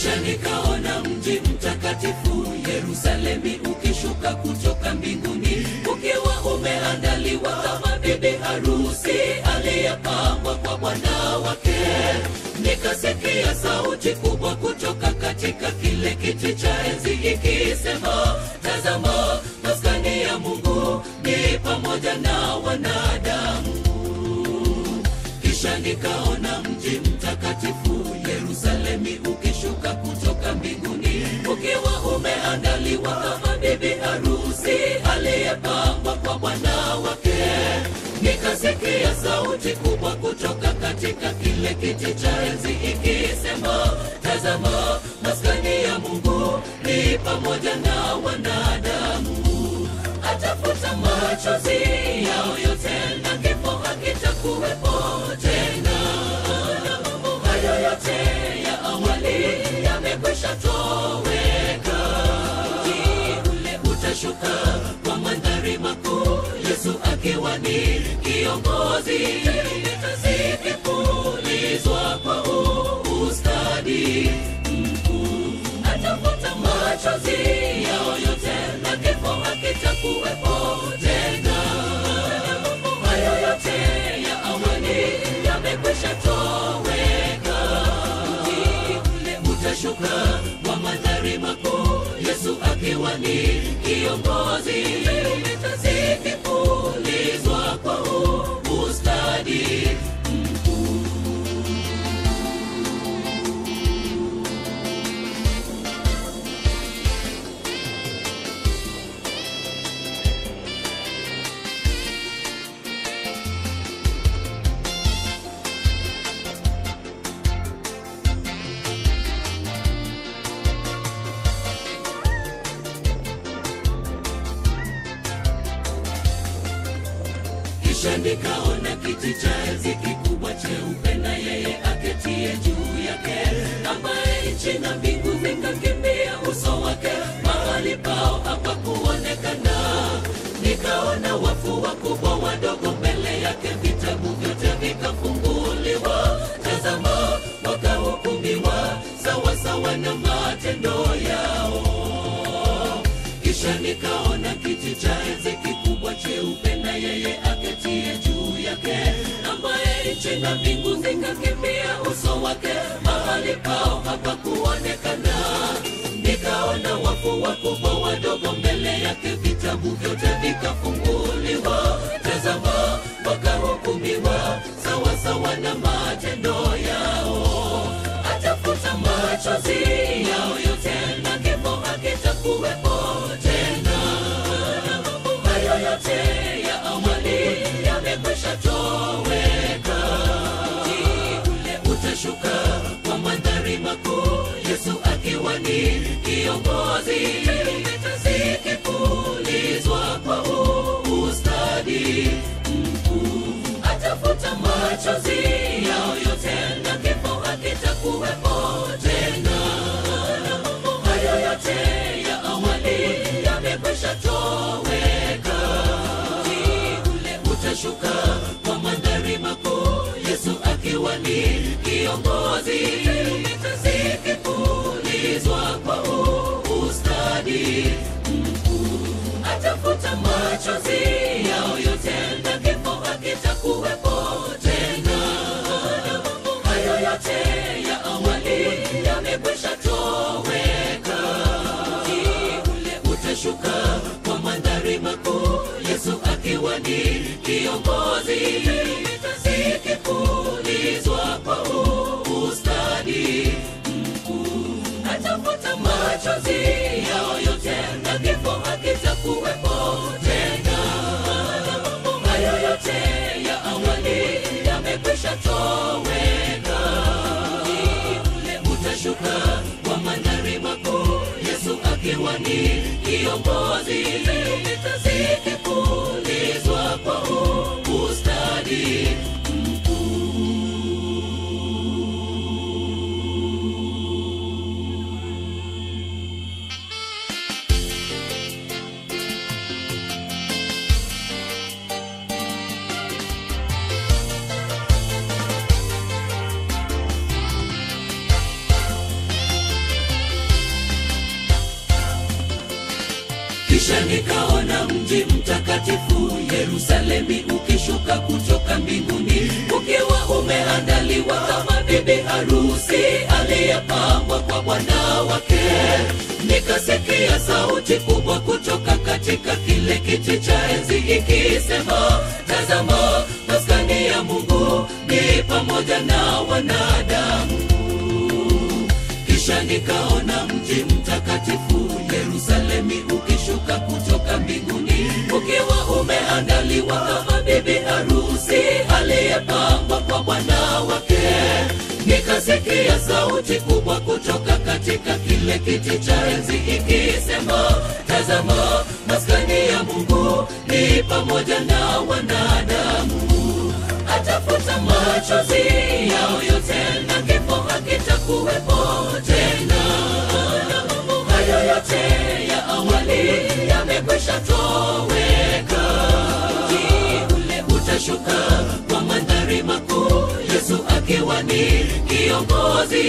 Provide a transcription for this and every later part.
Kisha nikaona mji mtakatifu Yerusalemi ukishuka kutoka mbinguni, ukiwa umeandaliwa kama bibi harusi aliyepambwa kwa bwana wake. Nikasikia sauti kubwa kutoka katika kile kiti cha enzi ikisema, tazama, maskani ya Mungu ni pamoja na wanadamu. Kisha nikaona mji mtakatifu Yerusalemi ukishuka kutoka mbinguni, ukiwa umeandaliwa kama bibi harusi aliyepambwa kwa bwana wake. Nikasikia sauti kubwa kutoka katika kile kiti cha enzi ikisema, tazama, maskani ya Mungu ni pamoja na wanadamu. Atafuta machozi yao yote na kifo hakitakuwepo tena. Hayo yote ya awali yamekwisha toweka. Mji ule utashuka kwa mandhari makuu, Yesu akiwa ni kiongozi. Zikipulizwa kwa ustadi mkuu, atafuta machozi yao yote na kifo hakitakuwepo tena. Hayo yote ya awali yamekwisha toweka. Mji ule utashuka kwa mandhari makuu, Yesu akiwa ni kiongozi. Zikipulizwa kwa ustadi mkuu. Kisha nikaona kiti cha enzi kikubwa cheupe na yeye aketie juu yake, ambaye nchi na mbingu zikakimbia uso wake, mahali pao hapakuonekana. Nikaona wafu wakubwa wadogo mbele yake, vitabu vyote vikafunguliwa. Tazama, wakahukumiwa sawa sawa na matendo yao. Kisha nikaona kiti cha enzi kikubwa cheupe na yeye aketie juu yake, ambaye nchi na mbingu zikakimbia uso wake, mahali pao hapakuonekana. Nikaona wafu wakubwa wadogo mbele yake, vitabu vyote vikafunguliwa. Tazama, wakahukumiwa sawa sawa na matendo yao. Atafuta machozi yao yote na kifo hakitakuwepo tena. Hayo yote ya awali yamekwisha toweka. Mji ule utashuka kwa mandhari makuu, Yesu akiwa ni kiongozi. Zikipulizwa kwa ustadi mkuu, atafuta machozi yao yote na kifo hakitakuwepo tena. Hayo yote ya awali yamekwisha toweka. Mji ule utashuka kwa mandhari makuu, Yesu akiwa ni kiongozi. Zikipulizwa kwa ustadi mkuu, atafuta machozi yao yote na kifo hakitakuwepo tena. Hayo yote ya awali yamekwisha toweka. Mji ule utashuka kwa mandhari makuu, Yesu akiwa ni kiongozi. Zikipulizwa kwa ustadi mkuu, atafuta machozi yao yote na kifo hakitakuwepo tena. Hayo yote ya awali yamekwisha toweka. Mji ule utashuka kwa mandhari makuu, Yesu akiwa ni kiongozi. Zikipulizwa kwa ustadi mkuu. Kisha nikaona mji mtakatifu Yerusalemi ukishuka kutoka mbinguni, ukiwa umeandaliwa kama bibi harusi aliyepambwa kwa bwana wake. Nikasikia sauti kubwa kutoka katika kile kiti cha enzi ikisema, tazama, maskani ya Mungu ni pamoja na wanadamu. Kisha nikaona mji mtakatifu Yerusalemi ukishuka kutoka mbinguni, ukiwa umeandaliwa kama bibi harusi aliyepambwa kwa bwana wake. Nikasikia sauti kubwa kutoka katika kile kiti cha enzi ikisema, tazama, maskani ya Mungu ni pamoja na wanadamu. Atafuta machozi yao yote na kifo hakitakuwepo tena. Hayo yote ya awali yamekwisha toweka. Mji ule utashuka kwa mandhari makuu, Yesu akiwa ni kiongozi.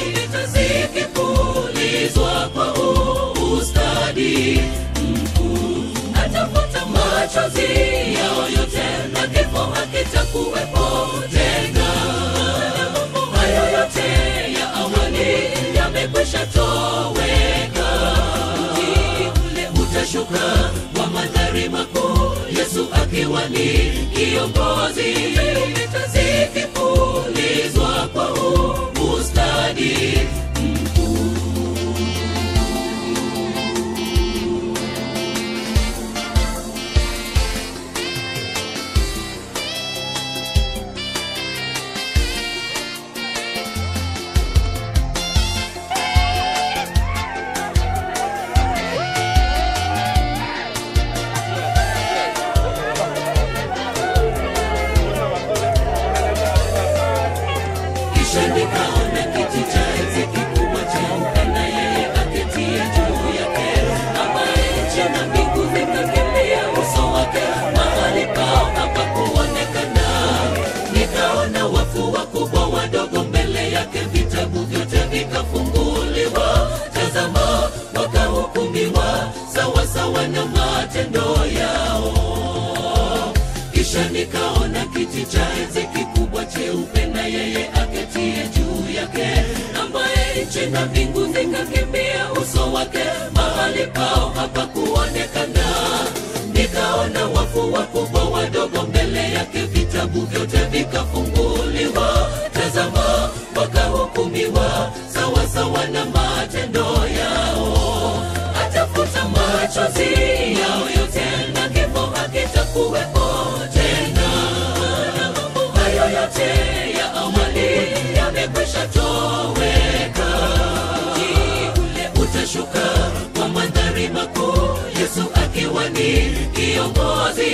Zikipulizwa kwa ustadi mkuu, atafuta machozi yao yote na kifo hakitakuwepo tena. Hayo yote ya awali yamekwisha toweka. Mji ule utashuka kwa mandhari makuu, Yesu akiwa ni kiongozi. Zikipulizwa kwa ustadi mkuu. Nikaona kiti cha enzi kikubwa cheupe na yeye aketie juu yake, ambaye nchi na mbingu zikakimbia uso wake, mahali pao hapakuonekana. Nikaona wafu wakubwa wadogo mbele yake, vitabu vyote vikafunguliwa. Tazama, wakahukumiwa sawa sawa na matendo yao. Kisha nikaona kiti cha enzi kikubwa cheupe na yeye aketie juu yake, ambaye nchi na mbingu zikakimbia uso wake, mahali pao hapakuonekana. Nikaona wafu wakubwa wadogo mbele yake, vitabu vyote vikafunguliwa. Tazama, wakahukumiwa sawa sawa na matendo yao. Atafuta machozi yao yote na kifo hakitakuwepo tena. Hayo yote ya awali yamekwisha toweka. Mji ule utashuka kwa mandhari makuu, Yesu akiwa ni kiongozi.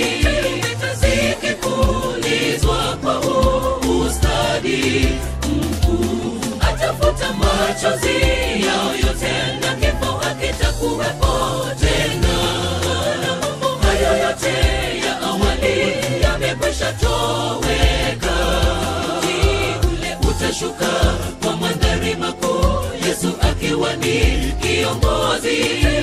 Zikipulizwa kwa ustadi mkuu, atafuta machozi yao yote na kifo hakitakuwepo tena. Hayo yote ya awali yamekwisha toweka. Mji ule utashuka kwa mandhari makuu, Yesu akiwa ni kiongozi.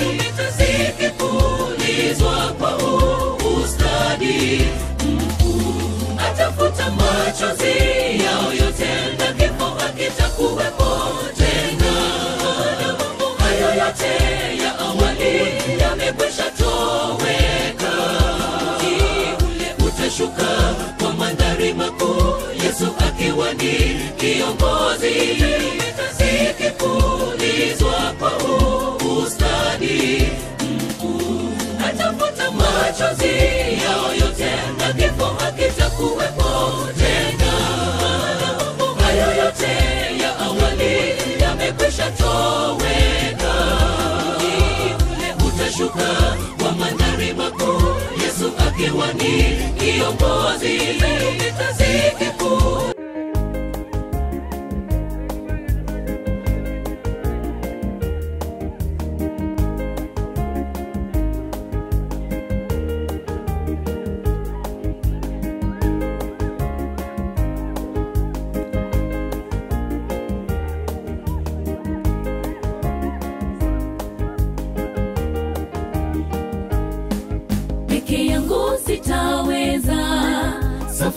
Zikipulizwa kwa ustadi mkuu, atafuta machozi yao yote na kifo hakitakuwepo tena. Hayo yote ya awali yamekwisha toweka. Mji ule utashuka kwa mandhari makuu, Yesu akiwa ni kiongozi. Zikipulizwa kwa ustadi mkuu, atafuta machozi yao yote na kifo hakitakuwepo tena. Hayo yote ya awali yamekwisha toweka. Mji ule utashuka kwa mandhari makuu, Yesu akiwa ni kiongozi. Zikipulizwa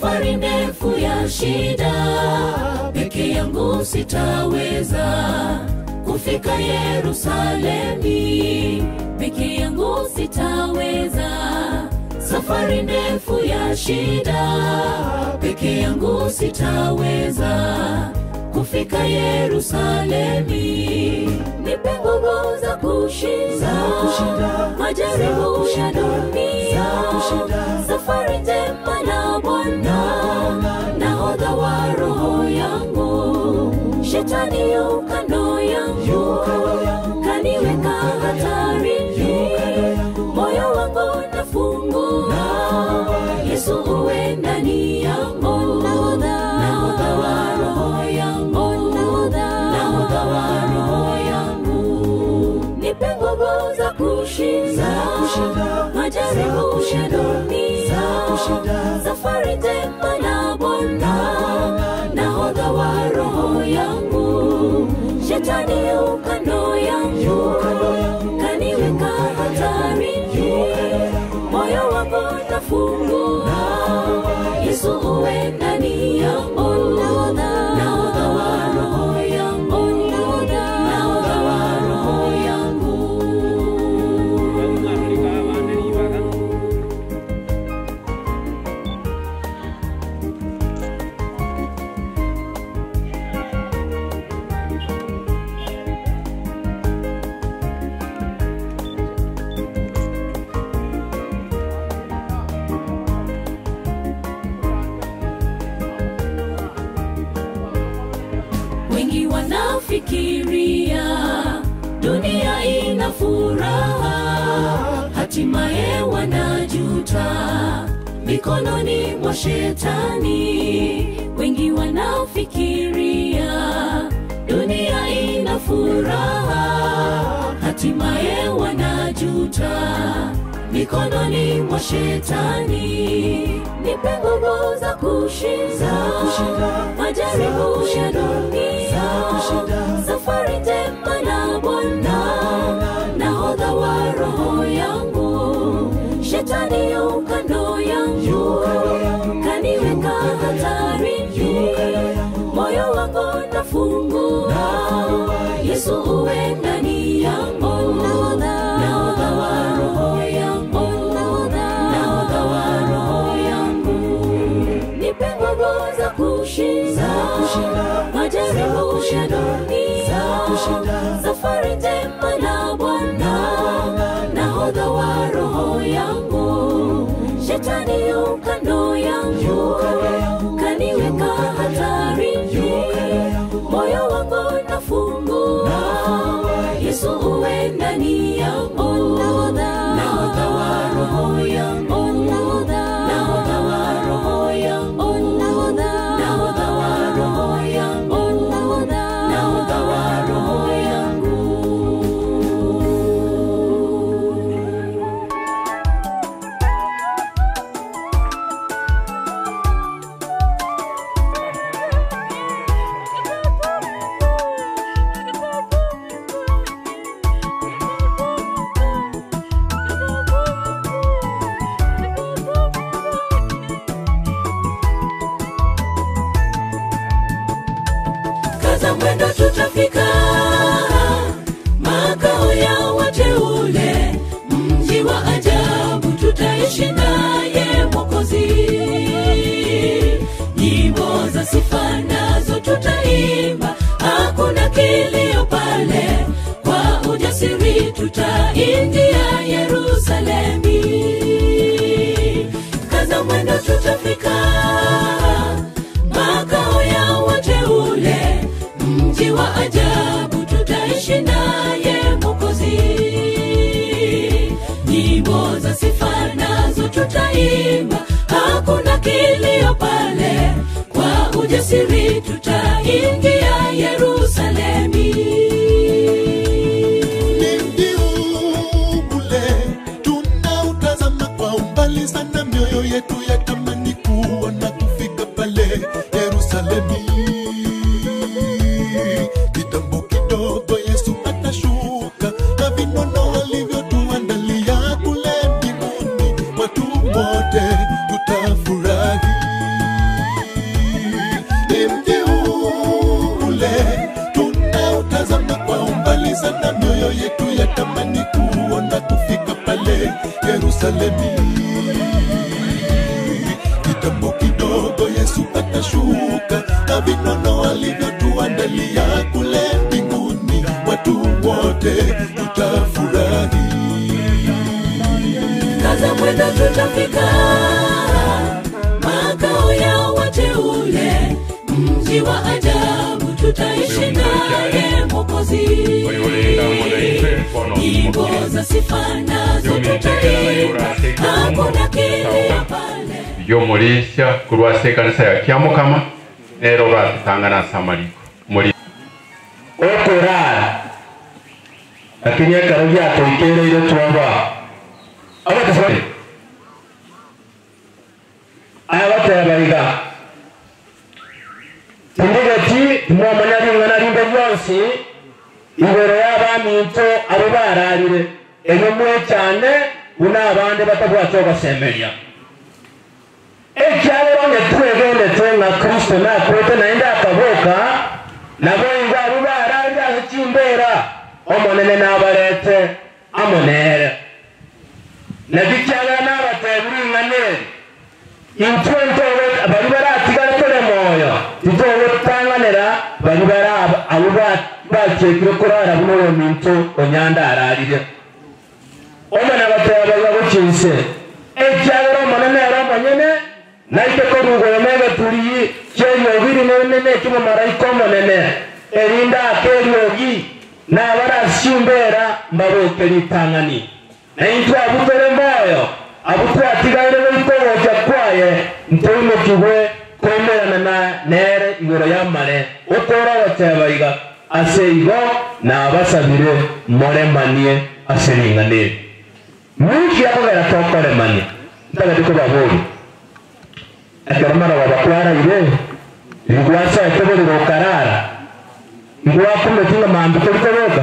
safari ndefu ya shida, peke yangu sitaweza kufika Yerusalemi, peke yangu sitaweza. Safari ndefu ya shida, peke yangu sitaweza kufika Yerusalemi. Nipe nguvu za kushinda majaribu ya dunia, safari njema na Bwana, nahodha wa roho yangu. Shetani yu kando yangu, kaniweka hatarini, moyo wangu nafungua, Yesu uwe ndani yangu, nahodha wa roho yangu, nahodha wa roho yangu. Nipe nguvu za kushinda majaribu ya dunia, safari njema na Bwana, nahodha wa roho yangu. Shetani yu kando yangu, kaniweka hatarini, moyo wangu nafungua, Yesu uwe ndani yangu, nahodha wa roho yangu, nahodha wa roho yangu. Wengi wanafikiria dunia ina furaha, hatimaye wanajuta mikononi mwa Shetani. Wengi wanafikiria dunia ina furaha, hatimaye wanajuta mikononi mwa Shetani. Nipe nguvu za kushinda majaribu ya dunia, safari njema na Bwana, nahodha wa roho yangu. Shetani yu kando yangu, kaniweka hatarini, moyo wangu nafungua, Yesu uwe ndani yangu, nahodha wa roho yangu, nahodha wa roho yangu. Nipe nguvu za kushinda majaribu ya dunia, safari njema na Bwana, nahodha wa roho yangu. Shetani yu kando yangu, kaniweka hatarini, moyo wangu nafungua, Yesu uwe ndani yangu, nahodha wa roho yangu, nahodha wa roho yangu, nahodha wa roho yangu, nahodha wa roho yangu. Kaza mwendo tutafika makao ya wateule, mji wa ajabu tutaishi naye Mwokozi. Nyimbo za sifa nazo tutaimba, hakuna kilio pale, kwa ujasiri tutaingia Yerusalemi. Kaza mwendo tutafika makao ya wateule, mji wa ajabu tutaishi naye Mwokozi. Nyimbo za sifa nazo tutaimba, hakuna kilio pale, kwa ujasiri tutaingia Yerusalemi. Ni mji ule tunautazama kwa umbali sana, mioyo yetu yatamani kuona kufika pale Yerusalemi. Kitambo kidogo Yesu atashuka, na vinono alivyotuandalia kule mbinguni, watu wote tutafurahi. mji ule tunautazama kwa umbali sana, mioyo yetu yatamani kuona kufika pale Yerusalemu. Kitambo kidogo Yesu atashuka na vinono alivyotuandalia kule mbinguni, watu wote tutafurahi. Kaza mwendo tutafika makao ya wateule, mji wa ajabu tutaishi naye Mwokozi. Nyimbo za sifa nazo tutaimba, hakuna kilio pale. Yomulisha kurwase kanisa ya Kiamukama nero batangana Samariko muri okorara lakini akarujya atoikere ile tuomba abatasore abatayabariga tindigati mwamanyari ngana rimbe byonsi ibere y'abaminto abo bararire eyo mwe cyane una abande batabwacho basemeria ekyalo ne twegende twenga Kristo na kwete naenda akaboka nabo ingabu bararira kimbera omonene nabarete amonere nabikyala nabateburi ngane intwento bari baratigara tole moyo titowe tanganera bari bara abuba bakekire kurara buno minto onyanda ararire omana batebaba gukinse ekyalo omonene arabanyene naite ko rugoyomega turi cyenyo biri nene kimo marayika omonene erinda akeryogi nabarasimbera mbaboke litangani naintwa abutere moyo abutwatigaire bitoboja kwaye ntoimokigwe kwemerana na nere igoro yamare ukora batebaiga aseigo nabasabire moremanie aseringane mwiki yakogera tokoremanie ntagati ko baburi akaramara wabakwara ile igwasa etebere rokarara ngwakumetinga mambi kolikoboga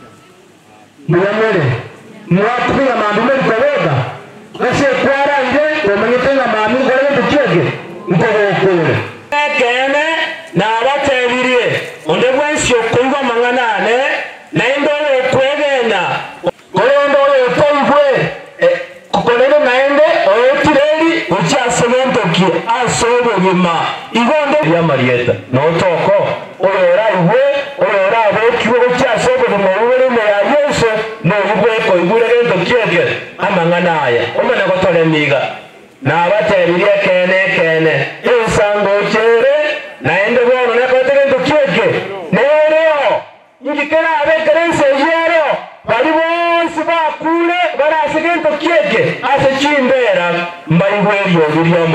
muyamere mwakutinga mambi kolikoboga kase kwara ile omanyetenga mambi kolikoboga tuchege nkobokore ekene na abatebirie onde bwensyo kuiva manganane na indole kwegena kolondo yotoibwe kukolero naende oyotireri uchasebentokie asobogima igondo ya Marieta notoko orera iwe orera abokiwe uchasobogima urene ya Yesu no ibweko iguregento kiege amanganaya omana gotolemiga na abateririe kene insango chere naende bono nakotegento kiege nereo ngikera abekerense yero bari bonse bakule barasegento kiege ase chimbera mbaigwerio birio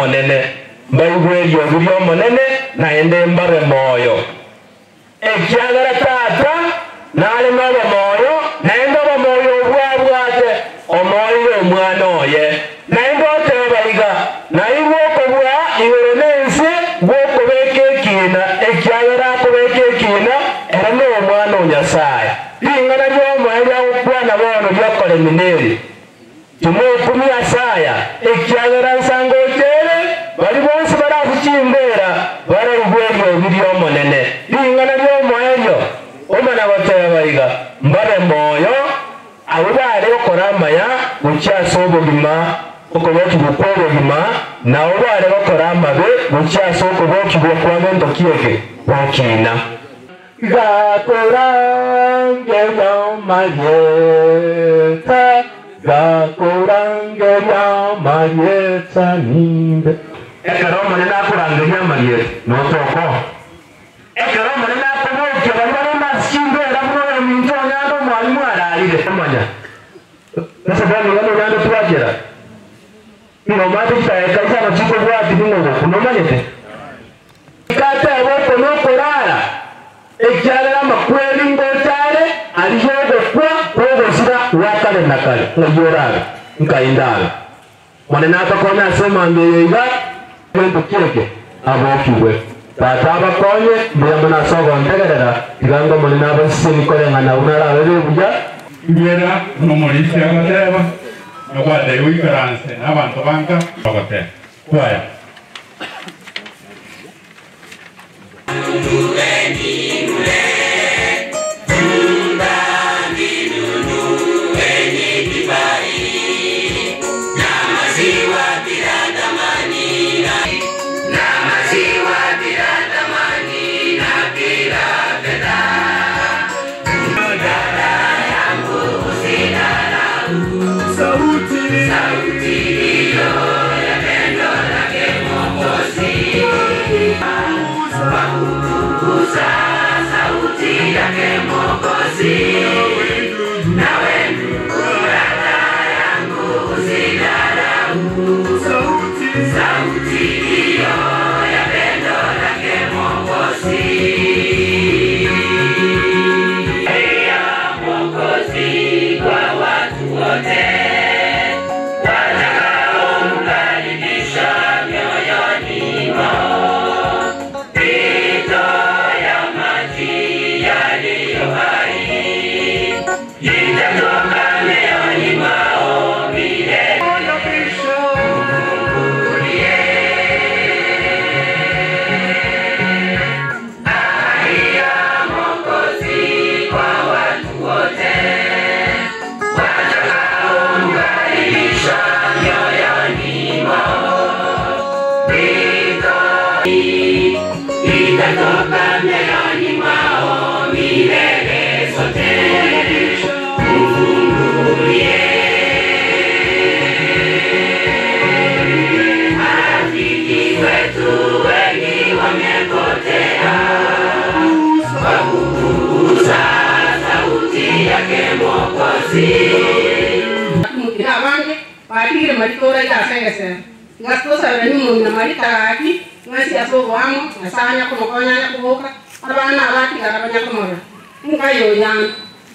monene naende mbare moyo ekyagara tata nale ngaba moyo naende moyo bwabwate omoyo omwana oye naende otebaiga naiwo kobwa iwerenense bwoko bekekina ekyagara kubekekina era no omwana onyasaye ingana lyomoyo lyakwana bono lyokole mineri tumokumi asaya ekyagara nsango tere bali bonse barakuchimbera baraigwerio birio monene ingana lyomoyo omana batebaiga mbare moyo abubare okoramaya guchasobogima okoboki bukobogima na obare okoramabe guchasokoboki bwokwagento kiege wakina gakorange Marieta gakorange Marieta nimbe ekaroma nena kurange Marieta notoko ekaroma nena kuboki bana simbe rabwo minto nyando mwalimu aralire manya nasa bani ngano nyando twajera no mate kaeka sana chiko bwati bingo kunomanyete kata wako no korara ekyagala makweli ngotale alijogo kwa sira wakale nakale ngoraga nkaindala mwana akakona asema ngeyega kwento kireke abokiwe tata abakonye mbiyamana sogo ntegerera igango mwana abasini kolenga na unara webuja ngera nomulisi agateba nobade wikaranse abantu banka bagate kwaya Partir maritora ya sengese. Gasto sa rani na marita aki, ngasi aso wamo, nasanya ko konya ko boka. Arana abati garabanya ko mora. Ngayo yan.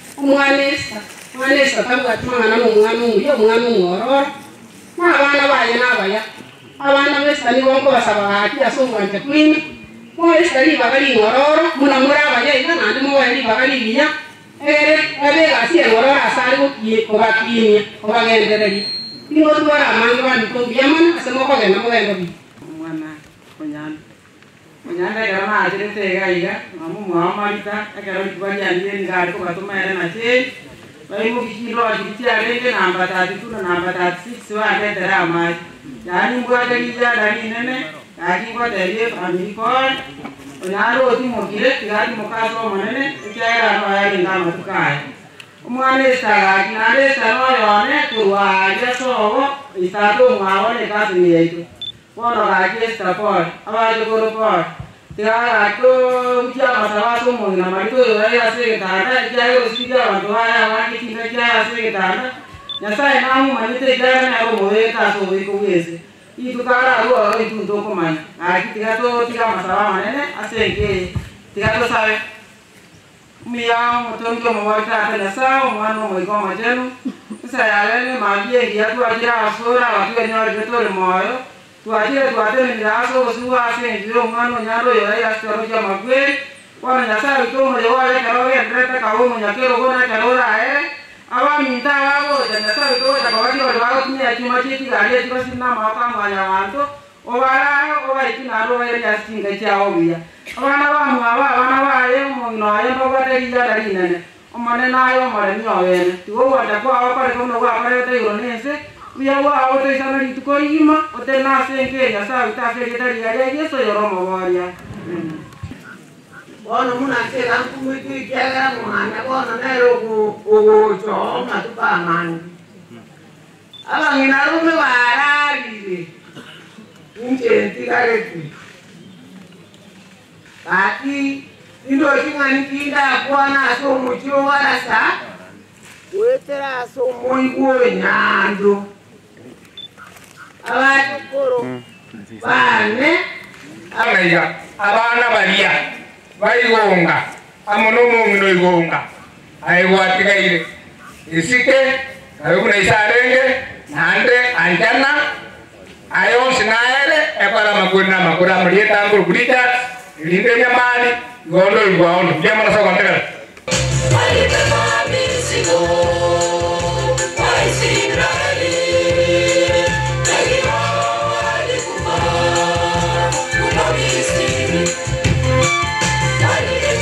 Umwanesa tabuat mangana munganu yo munganu ngoror. Na abana baya na baya. Abana besta ni wonko basabati aso wanje kwini. Mo estali bagali ngoror, munamura baya ina na mo wali bagali biya. Ebe gasi ngoror asari ko bakini, ko bagendere. Ino tuara mangwa niko biaman asemo ko gena mo gena bi. Mwana konyan. Konyan da garama ajere tega iga. Mamu muamarita agaro dibanya ndien gar ko batuma era na che. Bai mo kilo ajiti arenge namba tati tu namba tati 6 wa ade dara mai. Yani mbwa dari ja dari nene. Aki ko dari amikon. Onaro ti mo kile tigari mo kaso manene. Ikaya ra ya ringa matukai. Umane saga kinare sano yone kurwa aja sowo isato ngawone kasini yaitu wono gaji stapor awajo koropor tiara to uja masawa to mona marito ya se tara jayo sija wanto haya wangi tinga ja se tara nyasai namu manite jana na ro moe ta so iko wese itu kara ro itu to komai aki tiga to tiga masawa manene asenge tiga to sabe Mia motongo mawata atana sawa mwana mwigo majenu sayalene mabie ya tu ajira asora watu wenyewe betole moyo tu ajira tu atene ndaso usuwa ase ndio mwana nyaro yo ya storoja magwe wana nyasa ito mo yo wale karo ya ndreta kawo mo nyakero gona karo ra awa minta wao nyasa ito ta kawadi wao tumia chuma chiti gari ati basina mawaka mwanya wanto owa ikinaro ya yasinga chao bia abana baye muno ayo bagate ija dari nene omane nayo mare nyowene tuwo wada kwa akare kono kwa akare te ironese bia wa ote sana rituko ima ote na senke ya sa uta fe dari ya yeso yoromo waria Ono muna ke kan kumiti jaga mwana ono nero ku cho matuka man ala nginaru me warari Inche tigareti. Kati indo kingani kinda kuana aso muchiro warasa. Wetera aso moigo nyando. Abatu koro. Bane Abaya abana baria. Baigonga. Amono mungino igonga. Aiwatika ile. Isike ayuna isarenge nande anjana ayo sinaere epara makura mrieta angul gurita linde nyamani gondo igwaondo jamana so kontekal Bye.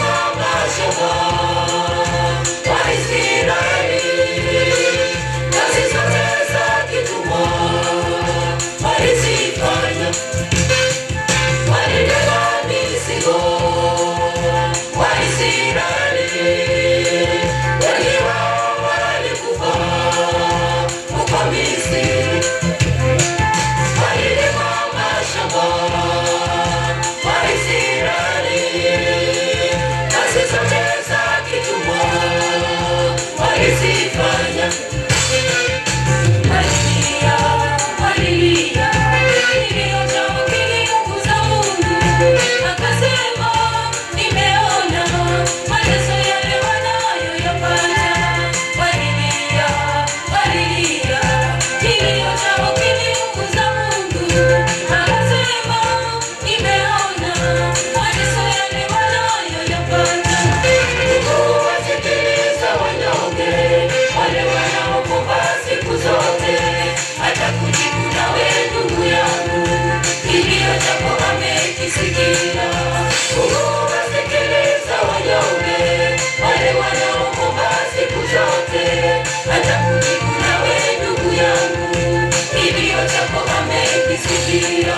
amekisikila. Mungu wasikiliza wanyonge, wale wanaoomba siku zote. Atakujibu nawe ndugu yangu, kilio chako amekisikila.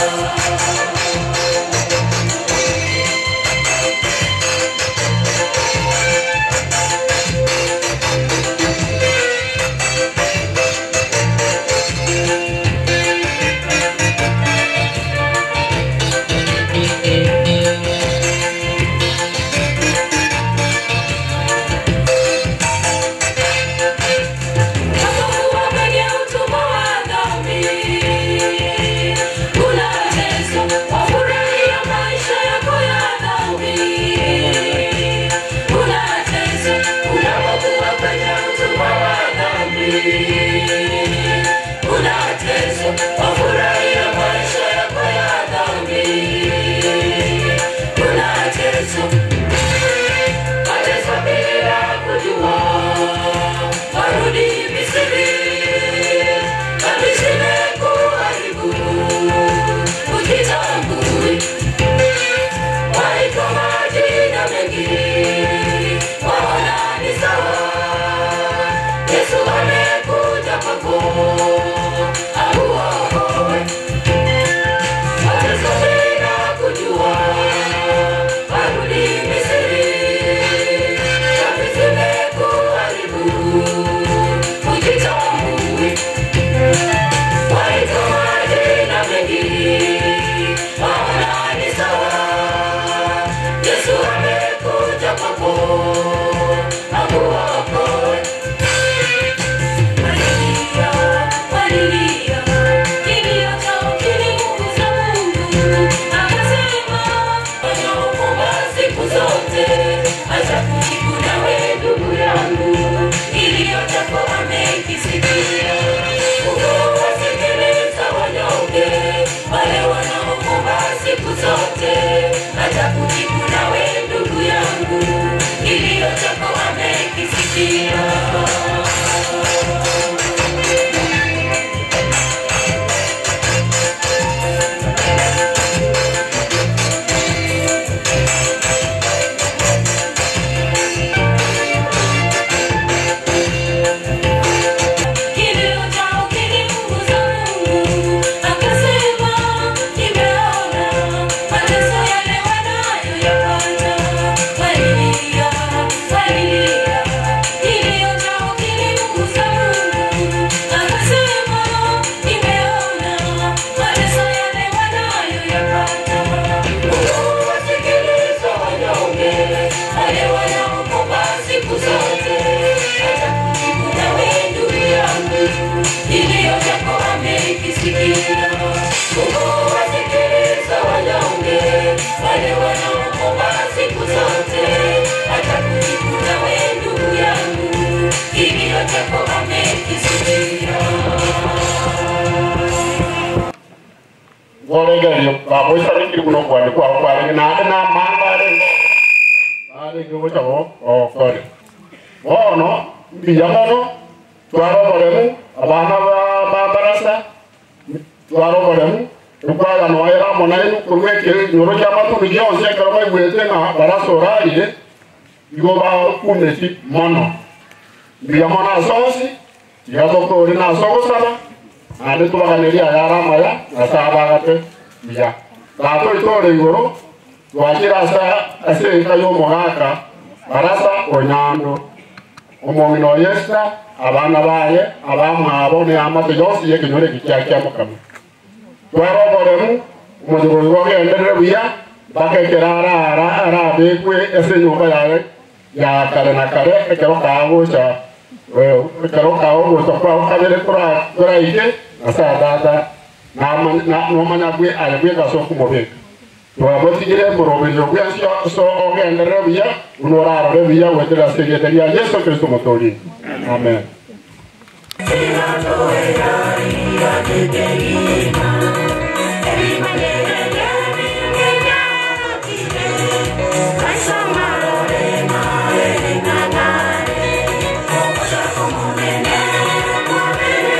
Amen.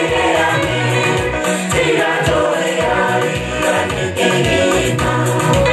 Thank you.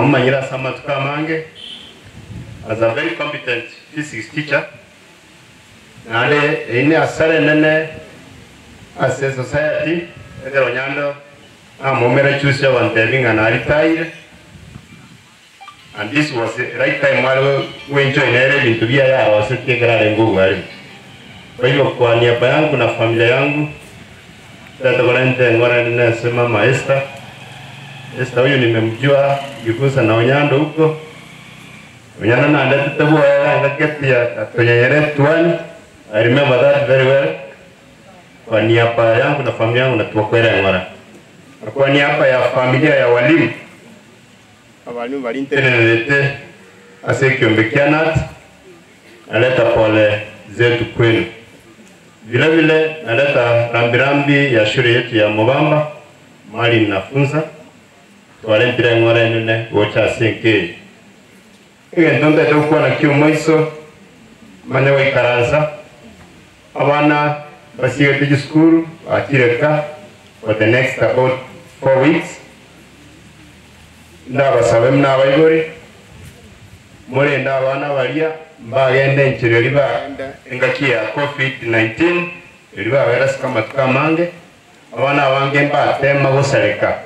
Manyira Samatuka Mange as a very competent physics teacher. Nade ine asare nene as a society, Ede Onyando, Momera Chusha Wanteving and Aritaire. And this was the right time while we enjoyed into Via, I was taking a go. Kwa hivyo kwa niaba yangu na familia yangu tata Valente ngora ninasema maesta Esther huyu nimemjua jifunza na Onyando huko Onyando na ndete tabu ya ngaketi ya tonyere tuani. I remember that very well. Kwa niaba yangu na familia yangu na tuwakwera ngora kwa niaba ya familia ya walimu abalimu balinterelete asekiyombekianat aleta pole zetu kwenu. Vile vile naleta rambirambi ya shule yetu ya Mubamba mali ninafunza walentira ngora nene wocha senke ntonda tukwa na kiumoiso manya wa ikaranza abana basiye tiji school atireka for the next about 4 weeks ndaba sabem na bayori more ndabana balia bagende nchiro liba engakia COVID-19 liba virus kama tukamange abana bange mbatema gusareka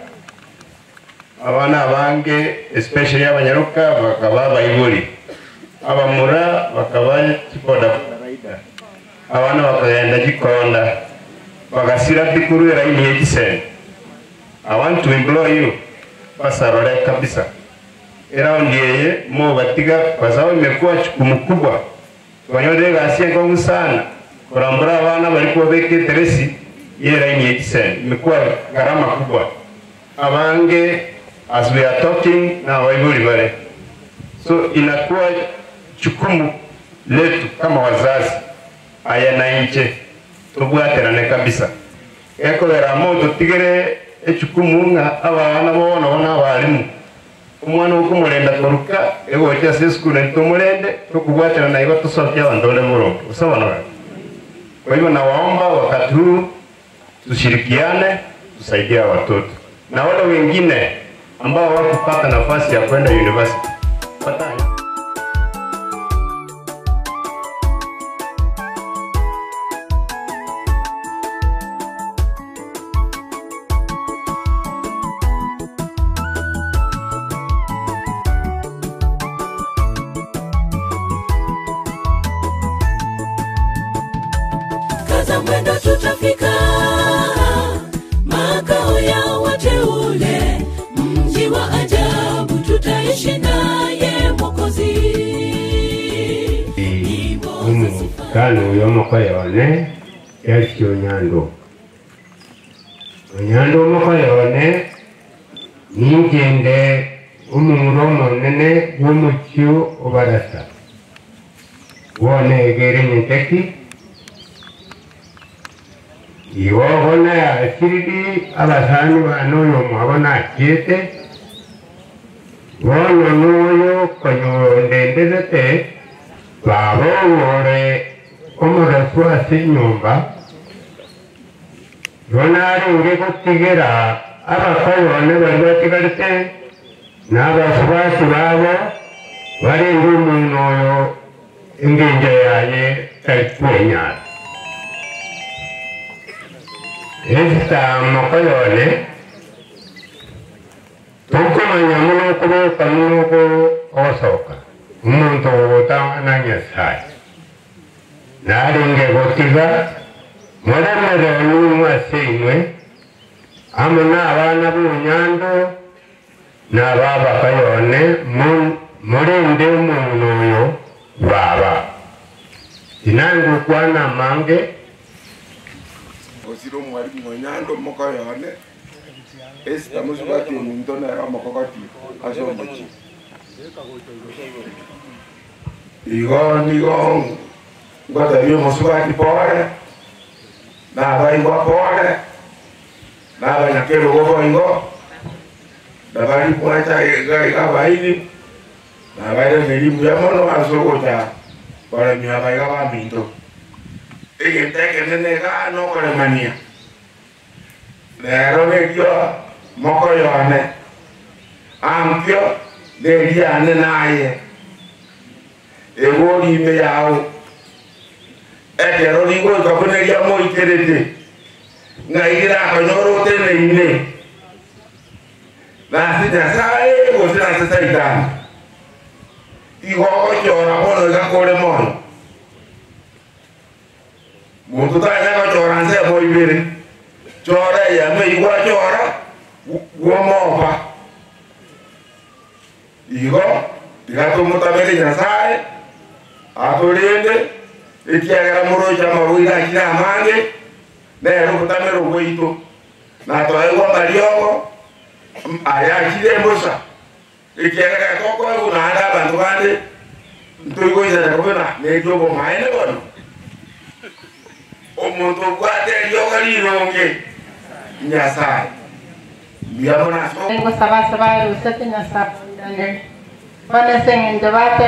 abana bange especially abanyaruka bakaba bayiburi abamura bakaba kipoda raida abana bakagenda gikonda bagasira bikuru era imyegise. I want to implore you pasarole kabisa around yeye mo batiga kwa sababu imekuwa jukumu kubwa twanyode gasie kwa sana kurambura abana balikuwa beke teresi yera imyegise imekuwa gharama kubwa abange as we are talking na waiburi bare so inakuwa jukumu letu kama wazazi aya na nje tubwaterane kabisa eko era moto tigere echukumu nga abana bona abalimu umwana ukumurenda koruka ego cya school ntumurende tukubwatana na igo tusofya bandole murongo usawana. Kwa hivyo nawaomba wakati huu tushirikiane tusaidia watoto na wale wengine ambao hawakupata nafasi ya kwenda university patani. Mwendo tutafika makao ya wateule, mji wa ajabu tutaishi naye Mwokozi. Kanu yomo kwa yone yaki Onyando moko yone ningende umuromo nene wumuchu obarasa wone egere nyeteki iwo hona ya siridi abasani banoyo mwabona kiete wono noyo konyo ndendezete babo wore omuraswa si nyumba yonari nge kutigera abakayone bari batigarite n'abaswasi babo bari ngumuntu oyo inginje yaye taitwenyara esta mokoyone tukumanya muno kubuka muno osoka umuntu wotanga Nyasaye naringe gotiga muremere n'umwasimwe amuna abana b'Onyando n'ababa kayone murinde umuntu uyo baba inangu kwana mange osiro mwalimu Onyando moko yone esta musubati mintona era mokokati asombachi igo ngota yo musubati pore na vai ngwa pore na vai nakelo go ingo da vai kuacha ga vai na vai melimu ya mono asogota para mi vai ga minto teke nene ga no kore mania lero ne yo moko yone ampio neliane naye egorime yao ekero ligoika kuneria moikerete ngairira akonyorote neine nasi Nyasaye gose nase Saitani igogochora bono igakore mono muntu tanyagochora nse moibere chora yame igwachora guomopa igo tigatumutamere Nyasaye aturinde ikiagera muroja maruira kira amange nero kutamera ogwito na twaigwa mariogo ayakire mbosa ikiagera koko unanda abantu bande ntuigoiza kubona nejobo maene bono omuntu gwate ryoga lironge Nyasaye biamona so tengo sabasaba rusete Nyasaye bana sengende bate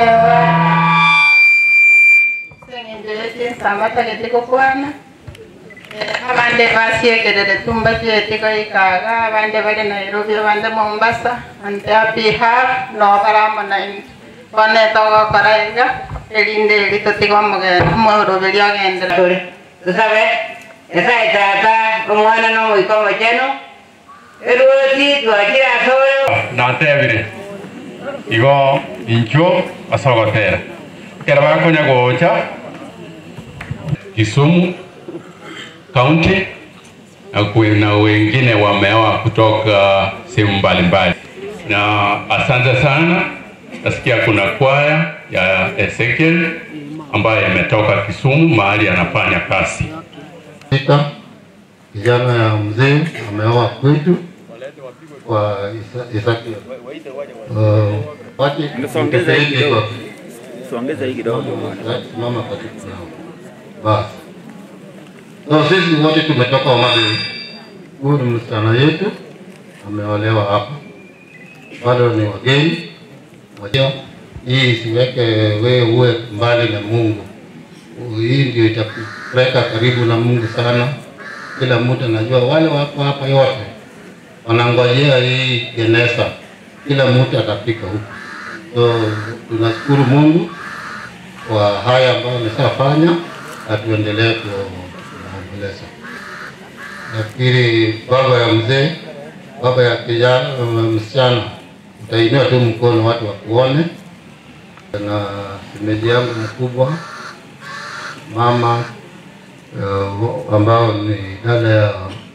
sengende samata ketiko kwana abande basiegere tumba jetiko ikaga abande bali Nairobi abande Mombasa ante apiha no baramana bane togo karaiga elinde litotiko mo beria gendra tú sabes esa etapa umwana no muy como lleno eruti tu akira solo natebire igo incho asogotera keraba konya gocha Kisumu County na kuna wengine wameoa kutoka sehemu mbalimbali, na asante sana. Nasikia kuna kwaya ya Ezekiel ambaye imetoka Kisumu mahali anafanya kazi. Kijana ya mzee ameoa kwetu kwa Ezekiel. Songeza hii kidogo. Mama katika nao. Basi. So sisi wote tumetoka Omageni. Huyu ni msichana yetu ameolewa hapa. Bado ni wageni. Moja hii isiweke wewe uwe mbali na Mungu. Hii ndio itakupeleka karibu na Mungu sana. Kila mtu anajua wale wako hapa yote wanangojea hii jeneza. Kila mtu atafika huko. So tunashukuru Mungu kwa haya ambayo ameshafanya na tuendelee kuomboleza. Nafikiri baba ya mzee, baba ya kijana, msichana, utainua tu mkono watu wakuone. Na shemeji yangu mkubwa, mama ambao ni dada ya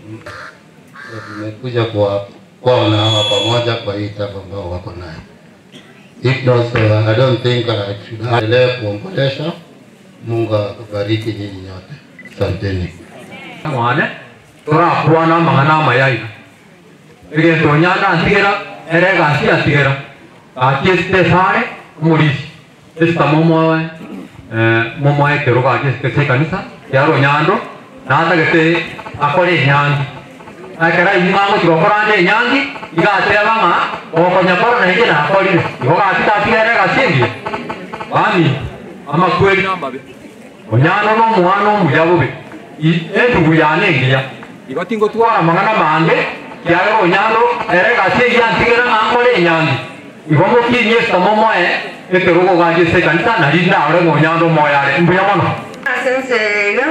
tumekuja kwa na hawa pamoja kwa hii tabu ambao wako nayo. If not, I don't think I should endelea kuombolesha. Mungu akubariki nyinyi nyote. Asanteni. Mwane tora kuana mangana mayai. Ege tonyanda antigera erega antigera. Akiste sare murishi. Esta momoe momoe keroga akiste kanisa yaro nyando nata gete akore nyangi. Akara imango tirokorande nyangi igatera banga okonyakora na higera akorire. Yoga atitatigera gasingi. Bami ama kweli onyano no mwana omuyabobe endugu yanengeya igotingo twara mangana mande kiaga onyano erega sege antigera ngakore nyangi igomo kinye samomoe eterugo ganje se kanisa na rinda ore onyano moyare mbuya mono asensega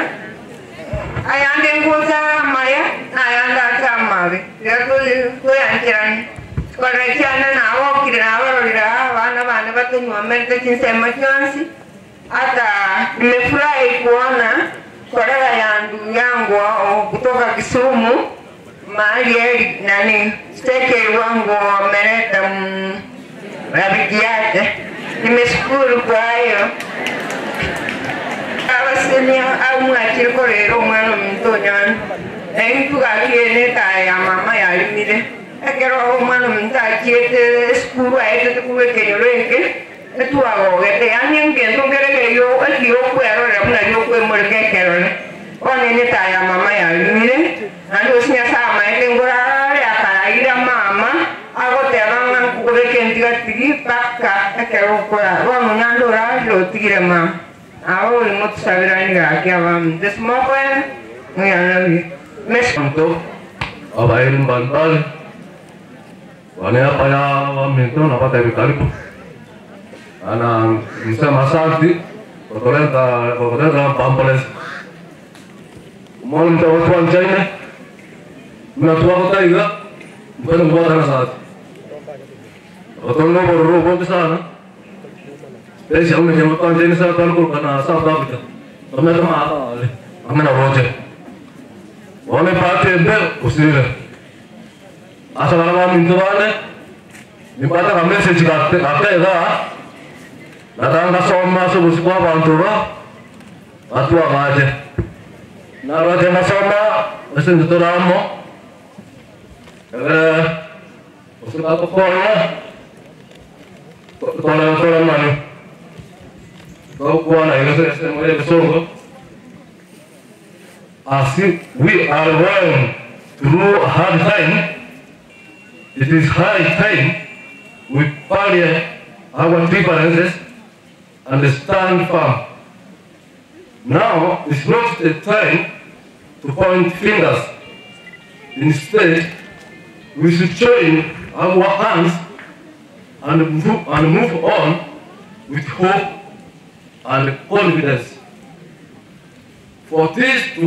ayande ngoza maya ayanda kamabe yakuli koyantirani korekiana nawo kirina bana batunywa mente kinsema kyansi hata nimefurahi kuona kolega yangu kutoka Kisumu mahali nani steke wangu wameleta rafiki yake. Nimeshukuru kwa hayo. Awasenia au mwachiri korero mwana mtonyana entugakiene ya mama yalimire ekero mwana mtachiete skuru aete kuwekenyolenge etuagogete yani ngendo ngerege yo ekiyo kwerore muna yo kwemoreke kerore onene ya mama yalimire ando sinya sama etengorare akaraira mama agotebanga kuweke ntigatigi paka ekero kora bono nyandora lo tigire mama awo no tusabirani gake abam desmope nguyanawi Mesanto abail bantal Wale hapa ya waminto na pata hivi karibu. Ana msema asante kwa kuleta pampales. Mwalimu mtawa watu wa nchaine. Mnatuwa kutaiga. Mpenda mbata na saati. Otongo bororo bonte sana. Pesi au nje watu wa nchaine sana kalkul kana South Africa. Kamera maa wale. Amena roje. Wale pate mbe usire. Asa kala minto wale. Nipata ka message ka ega. Natanga soma subusikwa bantura. Atua ngaje. Nara jema soma mesin tutoramo. Usika ko kola mani. Kau kuana ile mwele songo. As we are going through a hard time, it is high time we bury our differences and stand firm. Now is not the time to point fingers. Instead, we should join our hands and move on with hope and confidence. For this to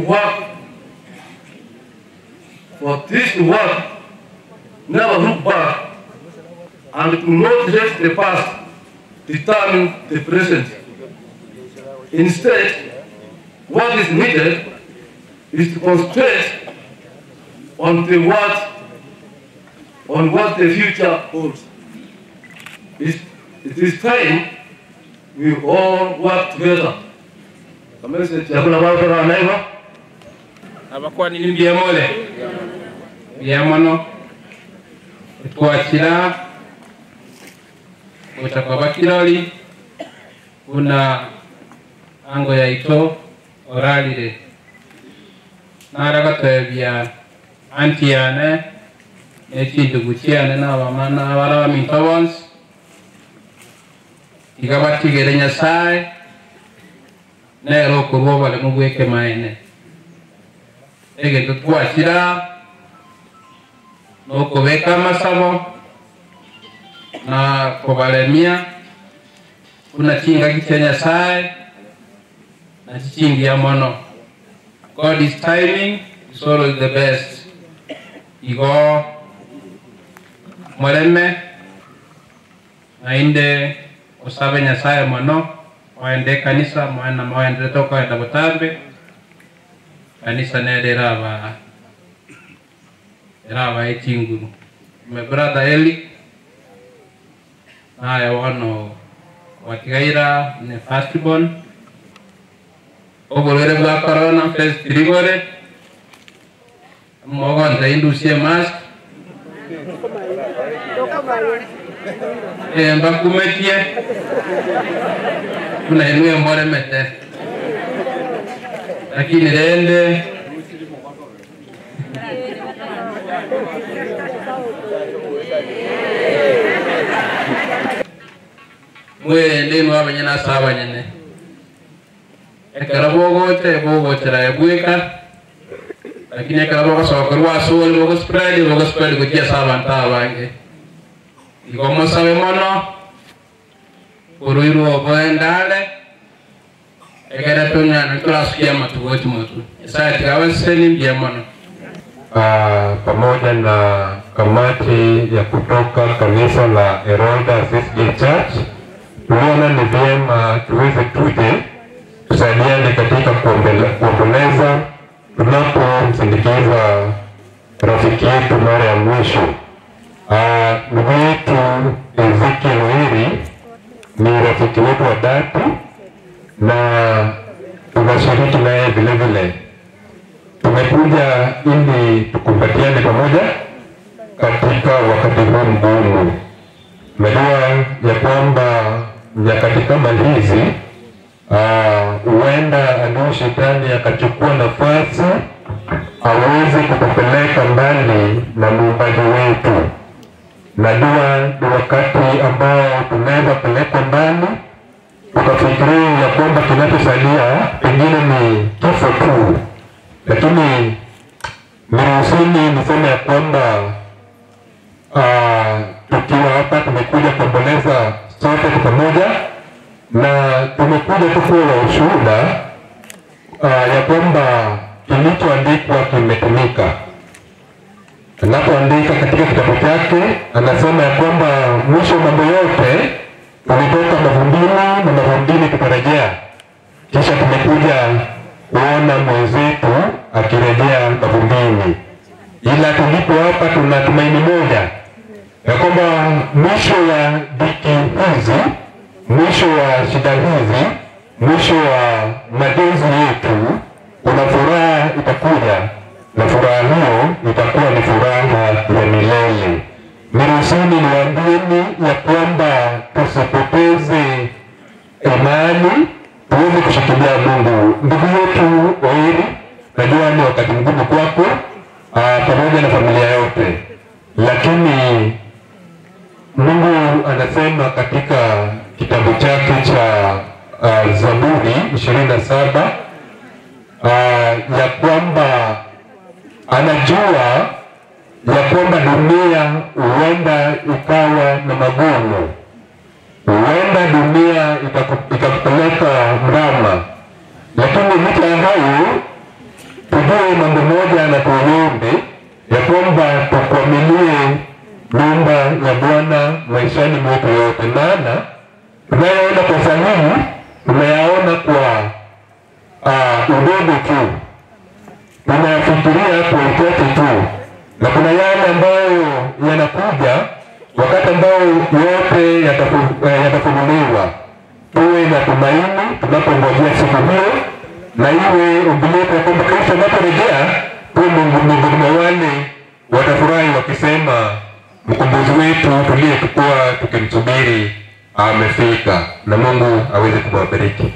work, never look back and to not let the past determine the present. Instead, what is needed is to concentrate on what the future holds. It is time we all work together. Abakuwa nini mbiyamole biyamono tuwachira utakwa bakiroli kuna ango ya ito oralire naragatebya anti yane ekintu gukyane n'abamana abara mintobons igabatigere nyasaye nero kubo bale mugweke maene egento twashira no kubeka masabo na kubalemia kuna chinga kichenya sai na chingi ya mono. God is timing is always the best. Igo mweleme ainde osabe nyasaye mono waende kanisa mwana mwaende toka enda butambe kanisa nere raba echinguru. My brother Eli I wano watigaira ne firstborn obolere bwa corona first rigore mogon ta indusie mask mbakumetie kuna enwe mbore mete lakini rende mwe ndino abanyana sabanyane ekarabogote la ebweka lakini ekarabogo sokorwa soli bogo spread kutia sabanta abange igomo sabe mono kuruiru obendale ekara tunya ntrasikia matugochi motu sasa kawa seni mbia mono pamoja na kamati ya kutoka kanisa la Eronda CSJ Church tuliona ni vyema tuweze tuje tusaidiane katika kuomboleza tunapomsindikiza rafiki yetu mara ya mwisho. Ndugu yetu Ezekiel Wiri ni rafiki wetu wa dhati na tunashiriki naye vile vile. Tumekuja ili tukumbatiane pamoja katika wakati huu mgumu. Najua ya kwamba nyakati kama hizi huenda adui shetani akachukua nafasi aweze kutupeleka mbali na muumbaji wetu. Najua ni wakati ambao tunaweza pelekwa mbali tukafikiria ya kwamba kinachosalia pengine ni kifo tu, lakini niruhusuni niseme ya kwamba tukiwa hapa tumekuja kuomboleza sote kwa pamoja, na tumekuja tu kuwa ushuhuda ya kwamba kilichoandikwa kimetumika. Anapoandika katika kitabu chake anasema ya kwamba mwisho mambo yote tulitoka mavumbini na mavumbini tutarejea. Kisha tumekuja kuona mwenzetu akirejea mavumbini, ila tulipo hapa tuna tumaini moja ya kwamba mwisho wa dhiki hizi, mwisho wa shida hizi, mwisho wa majonzi yetu, kuna furaha itakuja, na furaha hiyo itakuwa ni furaha ya milele. Niruhusuni niwaambieni ya kwamba tusipoteze imani, tuweze kushikilia Mungu. Ndugu yetu Wairi, najua ni wakati mgumu kwako pamoja na familia yote, lakini Mungu anasema katika kitabu chake cha Zaburi 27 ya kwamba anajua ya kwamba dunia huenda ikawa na magumu, huenda dunia ikakupeleka mrama, lakini licha ya hayo tujue mambo moja na tuombe ya kwamba tukwamilie nyumba ya Bwana maishani mwetu yote, maana tunayaona kwa sahihi, tunayaona kwa udogo tu, tunayafikiria kwa uchache tu, na kuna yale ambayo yanakuja wakati ambao yote yatafunuliwa. Tuwe na tumaini tunapongojea siku hiyo, na iwe ombi letu ya kwamba Kristo anaporejea tuwe miongoni mwa wale watafurahi wakisema mkombozi wetu tuliyekuwa tukimsubiri amefika, na Mungu aweze kuwabariki.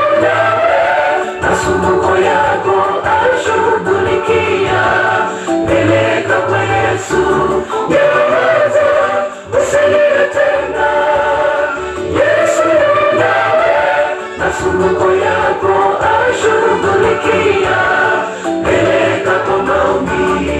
Masumbuko yako ashughulikia, peleka kwa Yesu, nyamaza, usilie tena. Yesu nawe, masumbuko yako ashughulikia, peleka kwa maombi.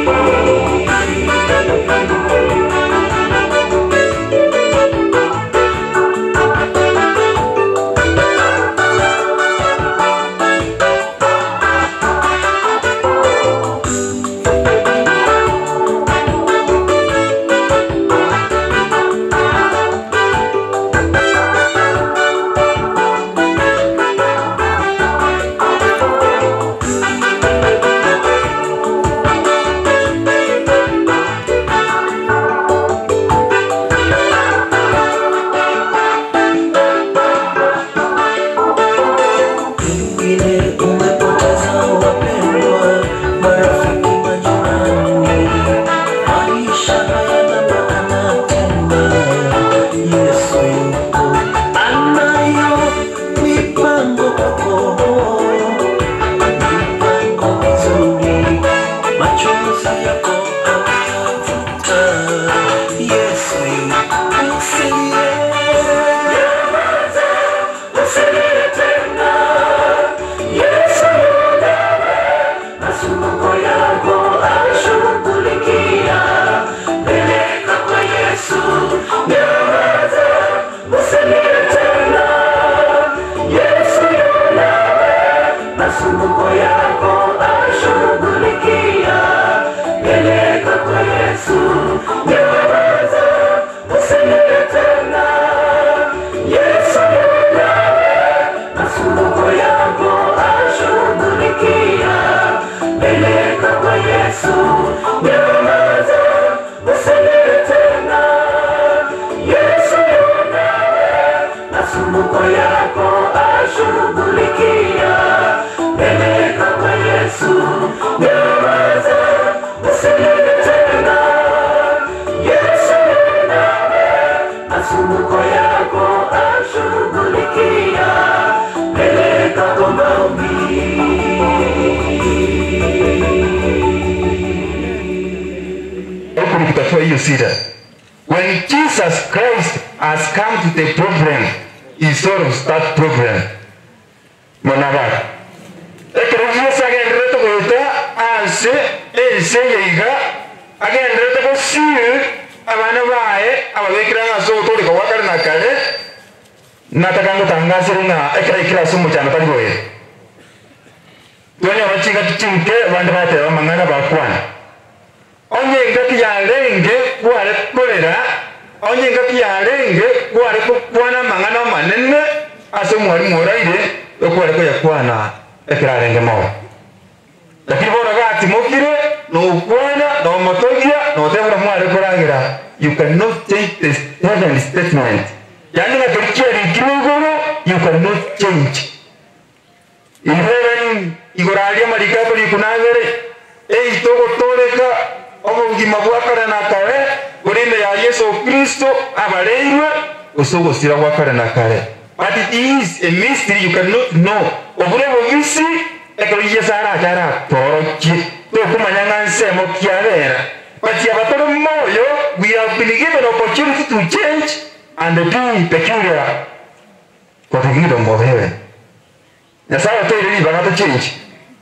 When Jesus Christ has come to the problem, he solves that problem. Monavar. Ekrogiesa again reto gota ase yeiga again reto go siu abana ba bae ababekira ngaso tuli kwa wakali na kale nataka ngutangaze nga ekira sumu cyane tari boye Tuanya wachinga tuchinke bande bate bamangana bakwana onye ngati yalenge kwale kolera onye ngati yalenge kwale kukwana mangana manene ase mwali moraire okwale ko yakwana ekirarenge mawo lakini bona gati mokire no kwana no motogia no tebura mwale korangira you cannot change the heavenly statement yani na kirikiri kinuguru you cannot change in heaven igorali marika kuri kunagere togo toleka obugima bwakara na kare kurinde ya Yesu Kristo abareirwe usogo sira bwakara na kare but it is a mystery you cannot know obure bogisi ekoliye sara jara toroki to kumanyanga nsemo kiabera but yabatoro moyo we have been given opportunity to change and be peculiar for the kingdom of heaven. Yasara to ili bagato change.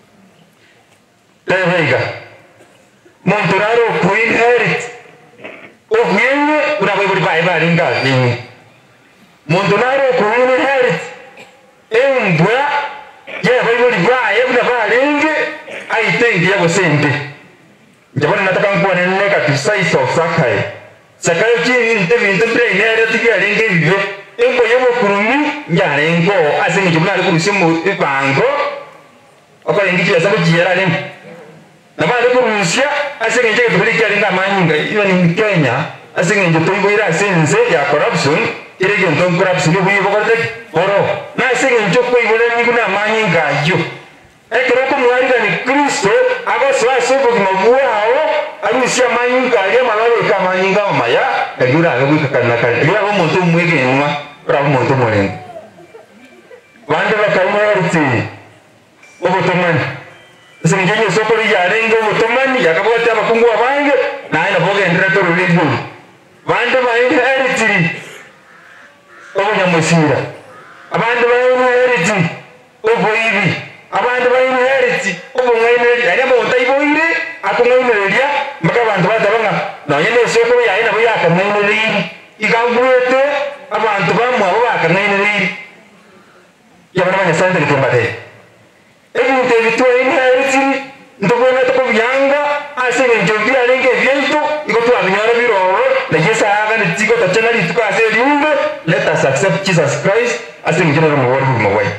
Levega. Montoraro ku inherit. Ogyenye unabibuli Bible ingali. Montoraro ku inherit. Embwa ye Bible bae unabalinge I think yabo sente. Njabona nataka ngwa neneka to size of Sakai. Sakai chini ndivyo brain area tigalinge bibe. Embo yebo kurumi nyarengo asingi jumla kurusimu ibango oko ingikira sabo jiyara lim namale kurusya asingi nje kubulika linga manyinga iyo ni Kenya asingi nje tuiboira sense ya corruption irege ndon corruption buyibo kote oro na asingi nje kuibole nguna manyinga yo ekero ko mwariga ni Kristo abaso sobo gimabwao arusya manyinga ya malalo kama manyinga maya egura agwika kana kana egura bo muntu mwege nwa ra muntu mwere Wande bakamwariti obutomani singenye sokoli yarenga obutomani yakabwata abakungu abange naina boga endera to rulibu wande bainheriti obunyamusira abandi bainheriti oboibi abandi bainheriti obungaineri ari abonta iboire akungaineria maka abantu batabanga nonyene sokoli yaina boyaka maineri igangwete abantu bamwe abo bakanaineria Yabana sante kitembate. Ebinte bitwa inheriti ndobona to byanga asenge njobi alenge byento ikoto abinyara biroro na Yesu aga nitiko tachana lituka ase liumbe let us accept Jesus Christ asenge njero mu word mu way.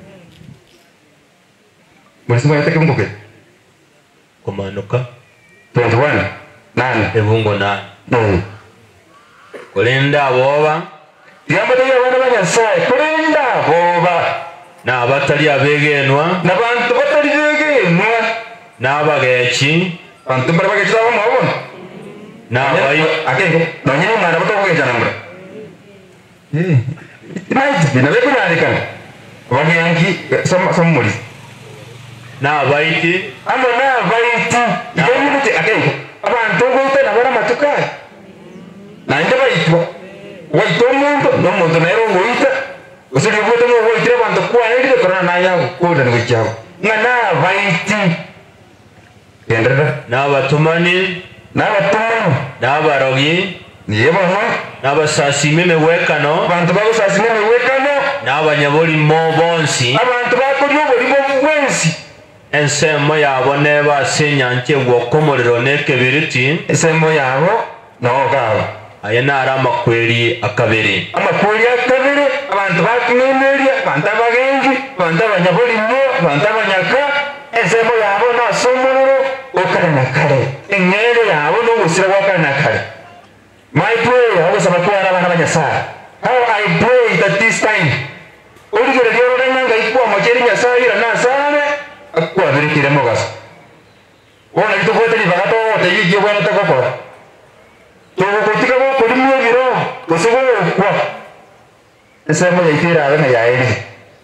Mulisema yatake mbuke. Komanuka 21 nani ebungo na. Kolenda boba Yamba to yabana banyasaye kolenda boba na abatali abegenwa nabantu batali begenwa n'abagechi bantu barabagechi abo mwabona n'abayi akengo nonyene mwana bato kugecha nambra night bina beko nalekana bagengi somuli n'abayiti amo n'abayiti igeni akengo abantu gote nabara matukai nande bayitwa waito muntu naero ngoita usiri gote mo woitire bantu kwa ndi korona na yabo koda ngo cyabo ngana baiti kendera n'abatumani n'abarogi yebo n'abasasime mewekano bantu babasasime mewekano n'abanyaboli mo bonsi abantu bakuri boli bo bwensi ensemo yabo neba senyanche gwokomorero nekebiriti ensemo yabo no gaba aya nara makweri akabere abantu bakinemeria abantu abagengi abantu abanyaboli mo abantu abanyaka ensemo yabo na somororo okana kare engere yabo no gusira wakana kare my prayer was about kwa abana banyasara how I pray that this time urigere ryo ranga ikwa mojeri nyasara ira na sare akwa birikire mogaso ona itokote ni bagato tayije bwana takoko tukutika ko kuri mwe biro kusugo kwa ensemo yaitira abana yaeri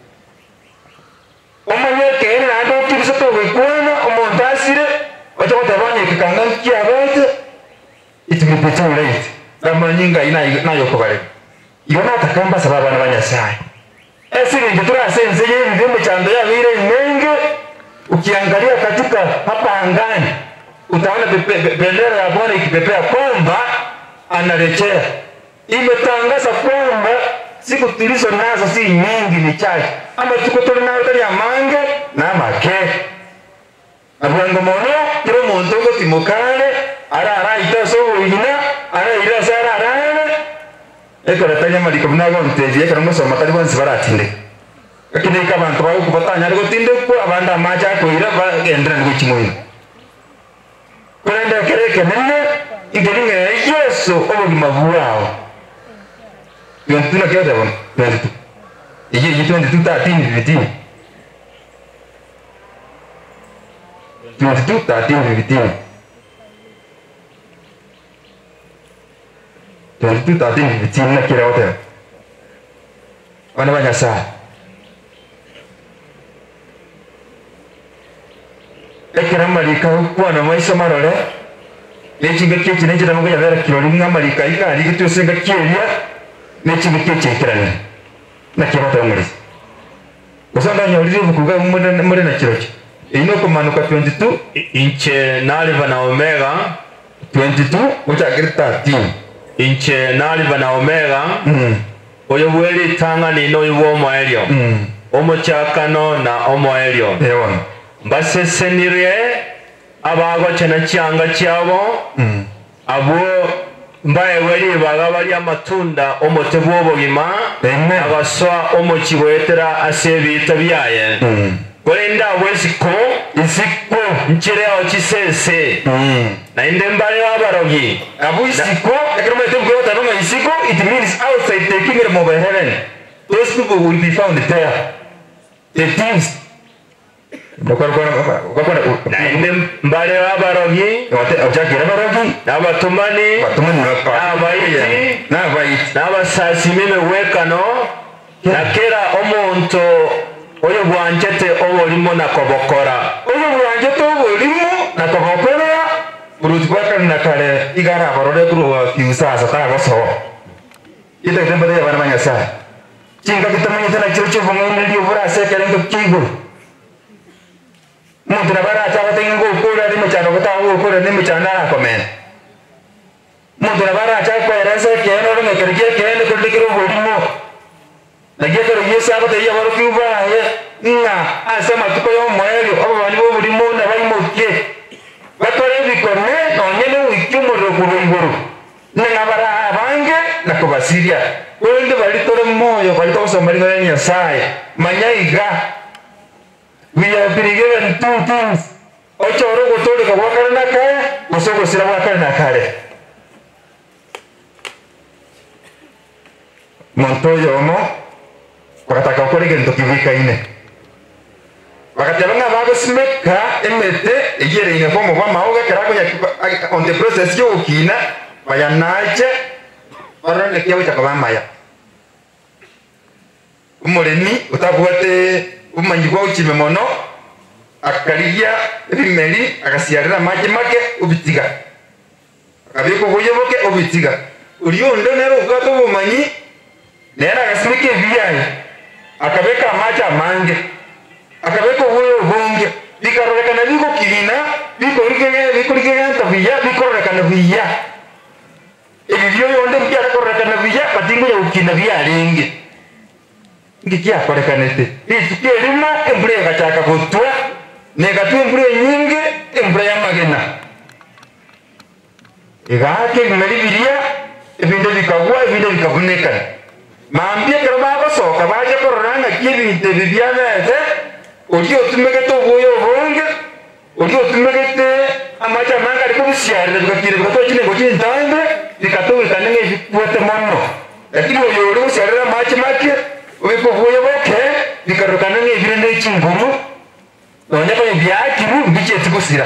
omanye kene ando kibisa to kwena omontasire ojo tabanye kikanga kiabete itimipeto late amanyinga inayo kubale yona takamba sababa n'abanyasai esiri ngitura sense y'ibimbe cyando ya bire imenge ukiangalia katika hapa angani utaona bendera ya Bwana ikipepea kwamba anarejea. Imetangaza kwamba siku tulizo nazo si nyingi, ni chache, ama tuko nazo tani amange na make abwango mono kiro muntu ngo timukane ara itaso ina ara ira sara ara ekora tanya maliko binago nteje ekora ngo soma tari bonsi baratinde akine ka bantu bawo kubatanya ariko tinde ko abanda maja ko ira ba gendra ngo kimoyo kurenda kereke nene ingeringa Yesu obugima bwao yontuna kyoda bon yantu iyi 22:13 22:13 na kila wote wana banyasa ekera marika kwana maisha marore nechinga kechi nenjira ngo yabera kirori ngamarika ikari gitusenga kyeria nechinga kechi ikirana na kirota muri usanga nyawlize bukuga muri na kirochi ino kumanuka 22 inche naliva na omega 22 uchagira 13 inche naliva na omega oyo bweli tanga nino iwo moelio omochakano na omoelio mbasesenire abago chena chianga chiabo abo mbaye wali baga bali amatunda omotebo obogima abaswa omochibwetera asebita byaye Golenda wesiko isiko nchireo chisese na inde mbale wabarogi abu isiko ekiroma etemgo tanonga isiko it means outside the kingdom of heaven. Those people will be found there. The thieves na inde mbale wabarogi ojakira barogi na batumani na abaiti na abasasi mime wekano na kera omonto oyo bwanjete obolimo nakobokora oyo bwanjete obolimo nakobokora urutbaka nakale igara barore kuruwa fiusasa tagoso ite tembere ya bana manyasa chinga kitamanya tana chirocho vongene ndio bora sekere ndo kigo muntu na bara cha batengo kula ni mchano kutawo kula ni mchana komen muntu na bara cha kwa rasa keno ndo ngekerike kene kulikiro bolimo Nagekero Yesu abate yabaro kuba ye nga asema tuko yo moyo abo bani bo buri mo na bayi moke batore bikone nonyene wikyumo rokubunguru nga bara abange na kubasiria wende bali tore moyo bali to somali ngani Nyasaye manyaiga we have been given two things ochoro gotore ko wakara na kaya osoko sira wakara na kare montoyo mo wakataka ukore gento kivika ine wakatebanga bago smeka emete egere ine fomo kwa maoga kerago ya on the process yo ukina bayanaje barone kiyawe chakabamaya umureni utabuate umanyigwa uchime mono akariya rimeri akasiarira maji make ubitiga akabiko kuyoboke ubitiga uriyondo nero ugato bumanyi nera gasimike biyaye akabeka macha mange akabeka huyo bunge bikarorekana biko kirina biko rigega tabiya bikorekana biya ebyo yonde bya korekana biya patingo ya ukina biya ringe ngikia korekanete ituke rima embure gachaka gutwa negatu embure nyinge embure ya magena igake ngari biya ebinde bikagwa ebinde bikabuneka mambye karaba soka baje kororanga kibinte bibyabete uri otumegete obuyo bonge uri otumegete amacha manga ariko bisyarira bikakire bikatokine ngo kintambe bikatubikane ngebikwete mono lakini oyo uri bisyarira amacha make ubiko buyo boke bikarukana ngebirende kingumu none ko byakiru biketse kusira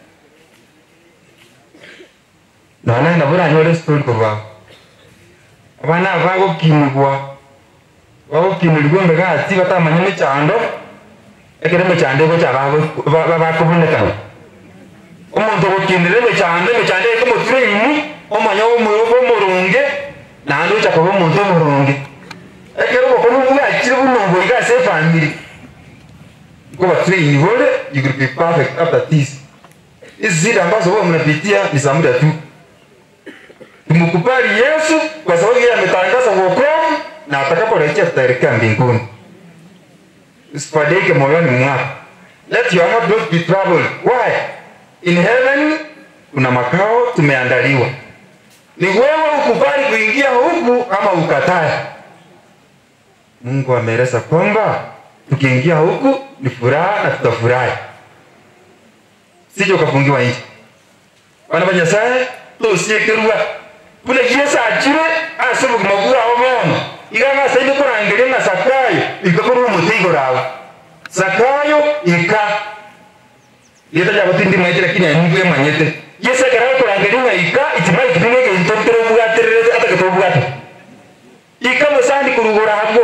nana nabura nyore story ko abana bago kinigwa bago kinigwa ngati batamanya mechando ekere mechande ko cyaba bakuboneka umuntu ko kinire mechande ko mutrini omanya umuyobo murunge nando cyako umuntu murunge ekere ko kuvuga akiri bunongo igase family ko batrini vole you will be perfect after this izira ambazo wao mnapitia ni samura tu Tumkubali Yesu kwa sababu yeye ametangaza wokovu na atakaporejea tutaelekea mbinguni. Usipadeke moyoni mwako. Let your heart not be troubled. Why? In heaven kuna makao tumeandaliwa. Ni wewe ukubali kuingia huku ama ukatae. Mungu ameeleza kwamba tukiingia huku ni furaha na tutafurahi. Sije ukafungiwa nje. Bana banyasaye tosiekerwa. Kule Yesu ajire asobo kumagura omono. Iganga saidi kurangire na Sakayo ikakuru mutigo rawa. Sakayo ika yeta jabo tindi maite lakini aniguye manyete. Yesu karao kurangire na ika itimai kidinge intotero bugatere ataka bugate. Ika musandi kurugora hapo.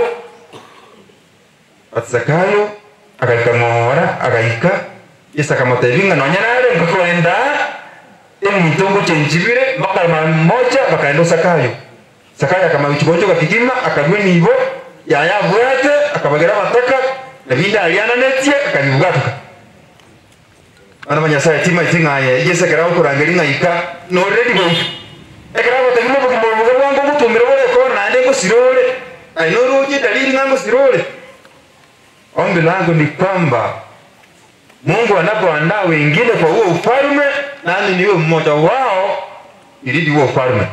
Atsakayo akakamora akaika Yesu akamateringa nonyarare ngakwenda mutungu chenjibire bakama moja bakaenda Sakayo. Sakayo akamawichigonjo kakigima akagwe nibo yaya bwate akabagera mataka nabinda aliana netie akabibugatuka. Ana manyasaye tima itingaye Yesu karao kurangeringa ika no ready go. Ekarabo tegimo bugimbo bwango gutumira bole ko nande ngo sirole. Ai no roje dalili ngango sirole. Ombi langu ni kwamba Mungu anapoandaa wengine kwa huo ufalme, nani niwe mmoja wao ili huo ufalme.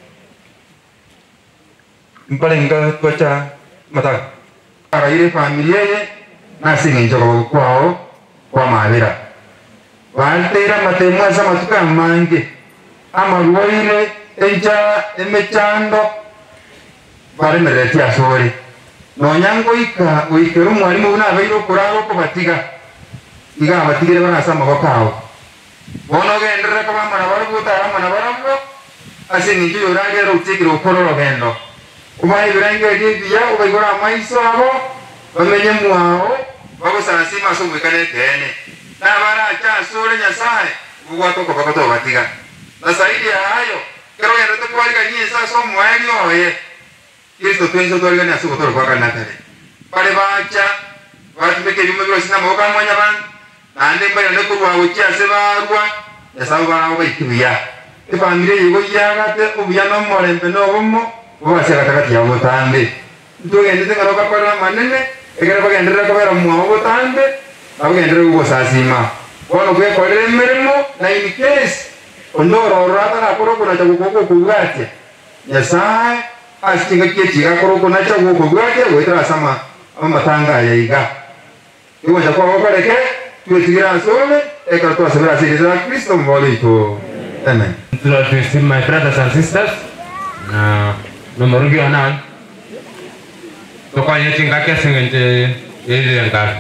Mpalenga kwacha mataka. Ara ile familia ye nasi ngijo kwao kwa maavira. Wantera matemwa za matuka mange. Ama ruwaire eja emechando bare meretia sori. Nonyango ika uikeru mwalimu unabeiro kuraro ko batiga. Iga batigire banasama bakao. Bono gendera kama manabaru utara manabaru ase ngijo yorangero utikiro kororo gendo. Ubaye birenge dibiya ubayigora maiso abo bamenye mwao bako sanasima so mwekane kene. Na bara cha sore nyasaye bugwato ko bakato batiga. Na saidi ya hayo kero yero to kwalika nyisa so mwali oye. Kristo penso to ligani asu to kwa kana kare. Pare bacha watu meke bimwe biro sina moka mwanya ban. Ande mbaya ne kurwa uchi asebarwa yasabu bana bayikibiya. Ifamire yigo yagate ubuya no morembe no bomo bose katakati ya botambe. Ndugende ngaroka kwa manene egera bagendera ko bera mu botambe abagendera ugo sasima. Bono kwe korere merimo na in case ondoro rata na koroko na chakukoko kubwate. Yasaye ashinga kiechika koroko na chakukoko kubwate wetara sama amatanga ya iga. Iwo chakwa okoreke tuetigira sole ekara to asebra siriza Kristo mbolito. Amen. To my brothers and sisters na nomorugi ona to kwa yeti ngake singente ile ngaka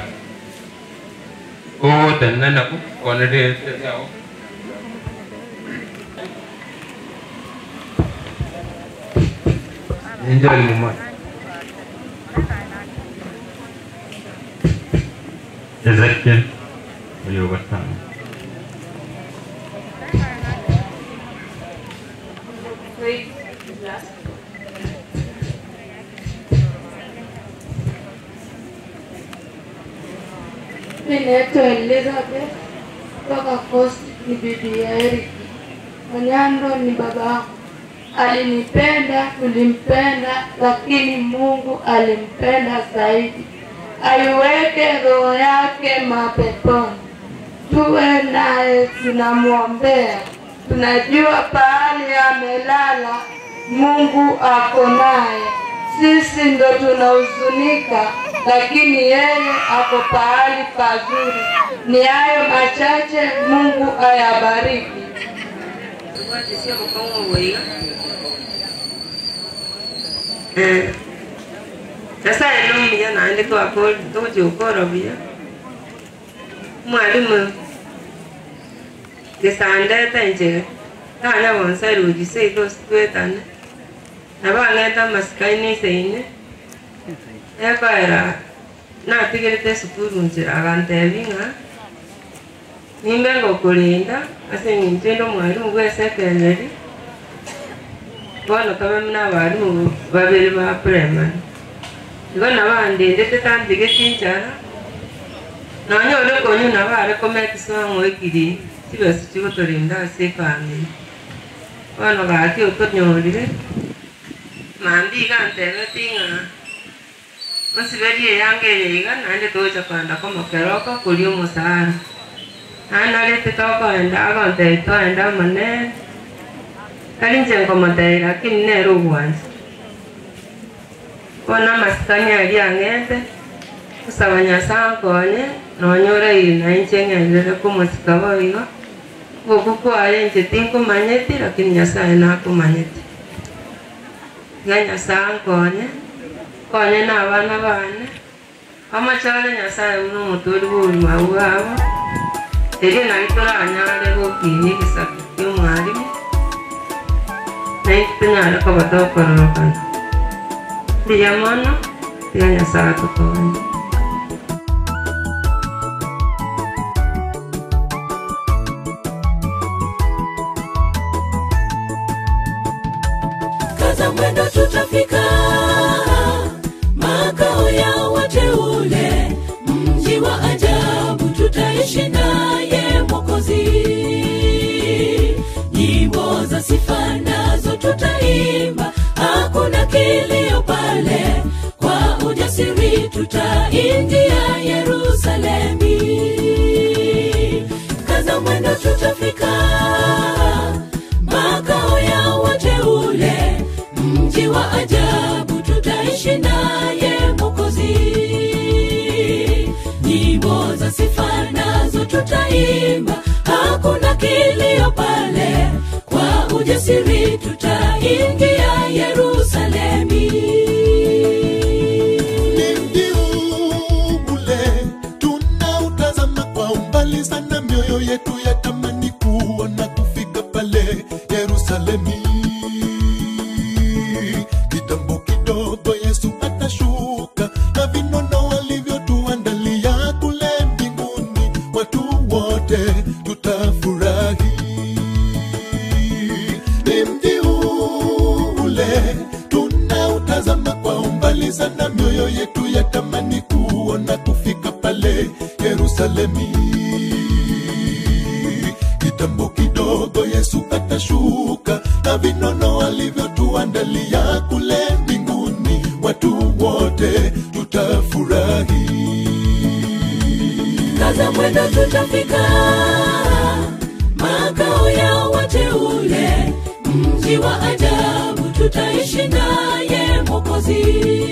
o tenna ku konede yao enjoy the moment. Ezekiel Oyobatan. Ninaitwa Elizabeth kutoka Coast, ni bibi ya Eric. Manyando ni baba. Alinipenda, tulimpenda, lakini Mungu alimpenda zaidi. Aiweke roho yake mapeponi. Tuwe naye tunamwombea. Tunajua pahali amelala Mungu ako naye. Sisi ndo tunahuzunika, lakini yeye ako pahali pazuri. Ni hayo machache, Mungu ayabariki. Sasa elimu ya naende kwa kodi toje ukoro bia. Mwalimu desande tanje. Tanya wansa ruji sei to stwetane. Na bangeta maskaini seine. Ekaira na tigirite sukuru njira agantebinga. Nimbe ngokulinda ase nintendo mwalimu gwe secondary. Bono kama mna balimu babiri ba primary. Igona bandi ndete tambige kinjara. Nanyone konyu na bare kometi sango ikiri. Sibasi chigotorinda ase family. Wana gati utot nyori. Mandi kan tebe tinga. Masibedi yange yiga nande toja kwanda kama keroka kulio musara. Ana lete toka enda gonte to enda mane. Kalinje kama tei lakini ne ruwansi. Wana maskanya yange kusabanya sankonye nonyore ina inchenge kumusikawa wigo. Kuku ayenje tinko manyeti lakini Nyasaye nako manyeti. Nyasaye konye na abana bane amachale Nyasaye muno muturi buri mawabo eri nabitora anyale gokinyi gisaka y'umwarimu naitanyara ko batokororokana ndiyamono ya Nyasaye tukonye. Mwendo tutafika makao ya wateule, mji wa ajabu tutaishi naye Mwokozi. Nyimbo za sifa nazo tutaimba, hakuna kilio pale, kwa ujasiri tutaingia Yerusalemi. Kaza mwendo tutafika makao ya wateule, mji wa ajabu tutaishi naye Mwokozi. Nyimbo za sifa nazo tutaimba, hakuna kilio pale, kwa ujasiri tutaingia Yerusalemi. Ni mji ule tunautazama kwa umbali sana, mioyo yetu yatamani kuona kufika pale Yerusalemi. Kitambo kidogo Yesu atashuka, na vinono alivyotuandalia kule mbinguni, watu wote tutafurahi. Ni mji ule tunautazama kwa umbali sana, mioyo yetu yatamani kuona kufika pale Yerusalemi. Kitambo kidogo Yesu atashuka, na vinono alivyotuandalia kule mbinguni, watu wote tutafurahi. Kaza mwendo tutafika makao ya wateule, mji wa ajabu tutaishi naye Mwokozi.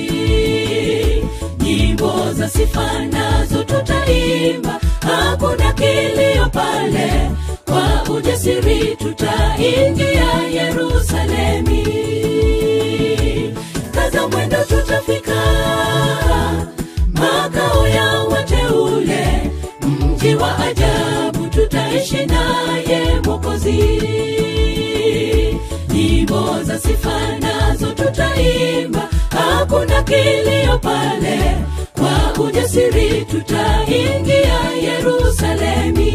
Nyimbo za sifa nazo tutaimba, hakuna kilio pale, kwa ujasiri tutaingia Yerusalemi. Kaza mwendo tutafika makao ya wateule, mji wa ajabu tutaishi naye Mwokozi. Nyimbo za sifa nazo tutaimba, hakuna kilio pale, kwa ujasiri tutaingia Yerusalemi.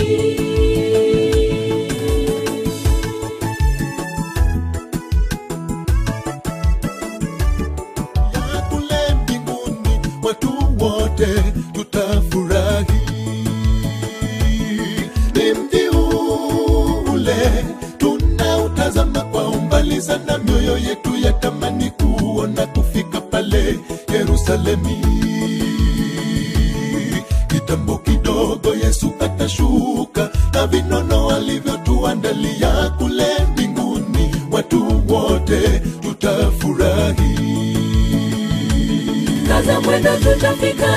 Kule mbinguni watu wote tutafurahi. Ni mji ule tunautazama kwa umbali sana, mioyo yetu yatamani kuona kufika pale Yerusalemi. Kitambo kidogo Yesu atashuka, na vinono alivyotuandalia kule mbinguni, watu wote tutafurahi. Kaza mwendo tutafika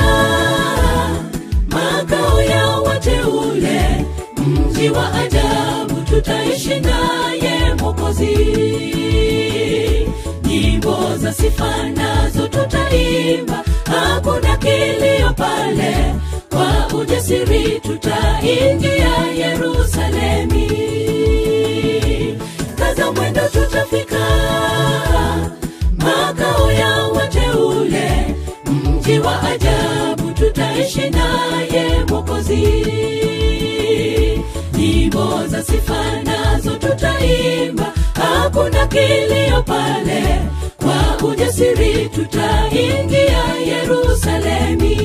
makao ya wateule, mji wa ajabu tutaishi naye Mwokozi. Nyimbo za sifa nazo tutaimba, hakuna kilio pale, kwa ujasiri tutaingia Yerusalemi. Kaza mwendo tutafika makao ya wateule, mji wa ajabu tutaishi naye Mwokozi. Nyimbo za sifa nazo tutaimba, hakuna kilio pale, kwa ujasiri tutaingia Yerusalemi.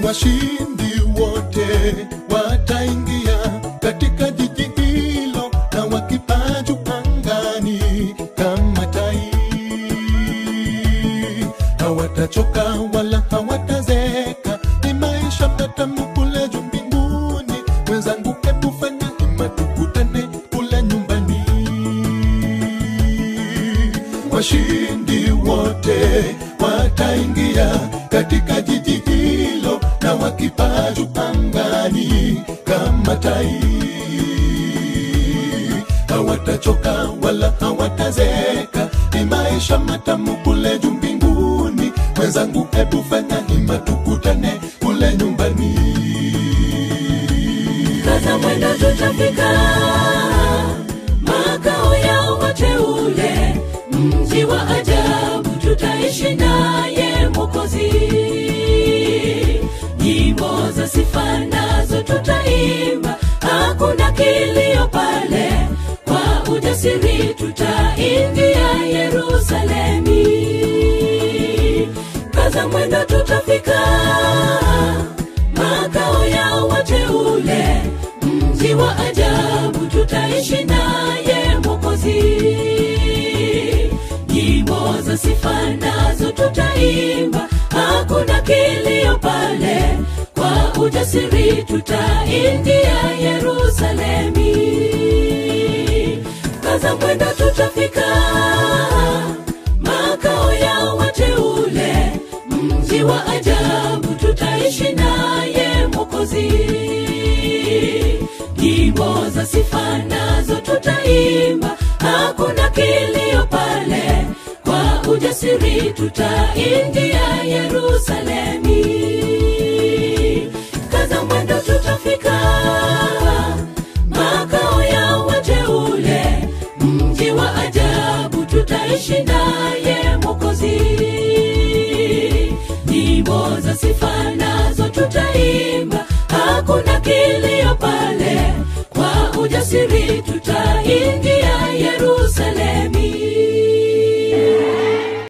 washindi wote wataingia katika jiji hilo na wakipaa juu angani kama tai. Hawatachoka wala hawatazeka, ni maisha matamu kule juu mbinguni. Mwenzangu, hebu fanya hima tukutane kule nyumbani. Washindi wote wataingia katika jiji hilo na wakipaa juu angani kama tai. Hawatachoka wala hawatazeka, ni maisha matamu kule juu mbinguni. Mwenzangu, hebu fanya hima tukutane kule nyumbani. Kaza mwendo tutafika makao ya wateule, mji wa ajabu tutaishi naye Mwokozi. Nyimbo za sifa nazo tutaimba, hakuna kilio pale, kwa ujasiri tutaingia Yerusalemi. Kaza mwendo tutafika makao ya wateule, mji wa ajabu tutaishi naye Mwokozi. Nyimbo za sifa nazo tutaimba, hakuna kilio pale, kwa ujasiri tutaingia Yerusalemi. Kaza mwendo tutafika makao ya wateule, mji wa ajabu tutaishi naye Mwokozi. Nyimbo za sifa nazo tutaimba, hakuna kilio pale, kwa ujasiri tutaingia Yerusalemi. Kaza mwendo tutafika makao ya wateule, mji wa ajabu tutaishi naye Mwokozi. Nyimbo za sifa nazo tutaimba, hakuna kilio pale, kwa ujasiri tutaingia Yerusalemi. Kaza mwendo tutafika makao ya wateule, mji wa ajabu tutaishi naye Mwokozi. Nyimbo za sifa nazo tutaimba, hakuna kilio pale, kwa ujasiri tutaingia Yerusalemi. Kaza mwendo tutafika makao ya wateule, mji wa ajabu tutaishi naye Mwokozi. Nyimbo za sifa nazo tutaimba, hakuna kilio pale, kwa ujasiri tutaingia Yerusalemi.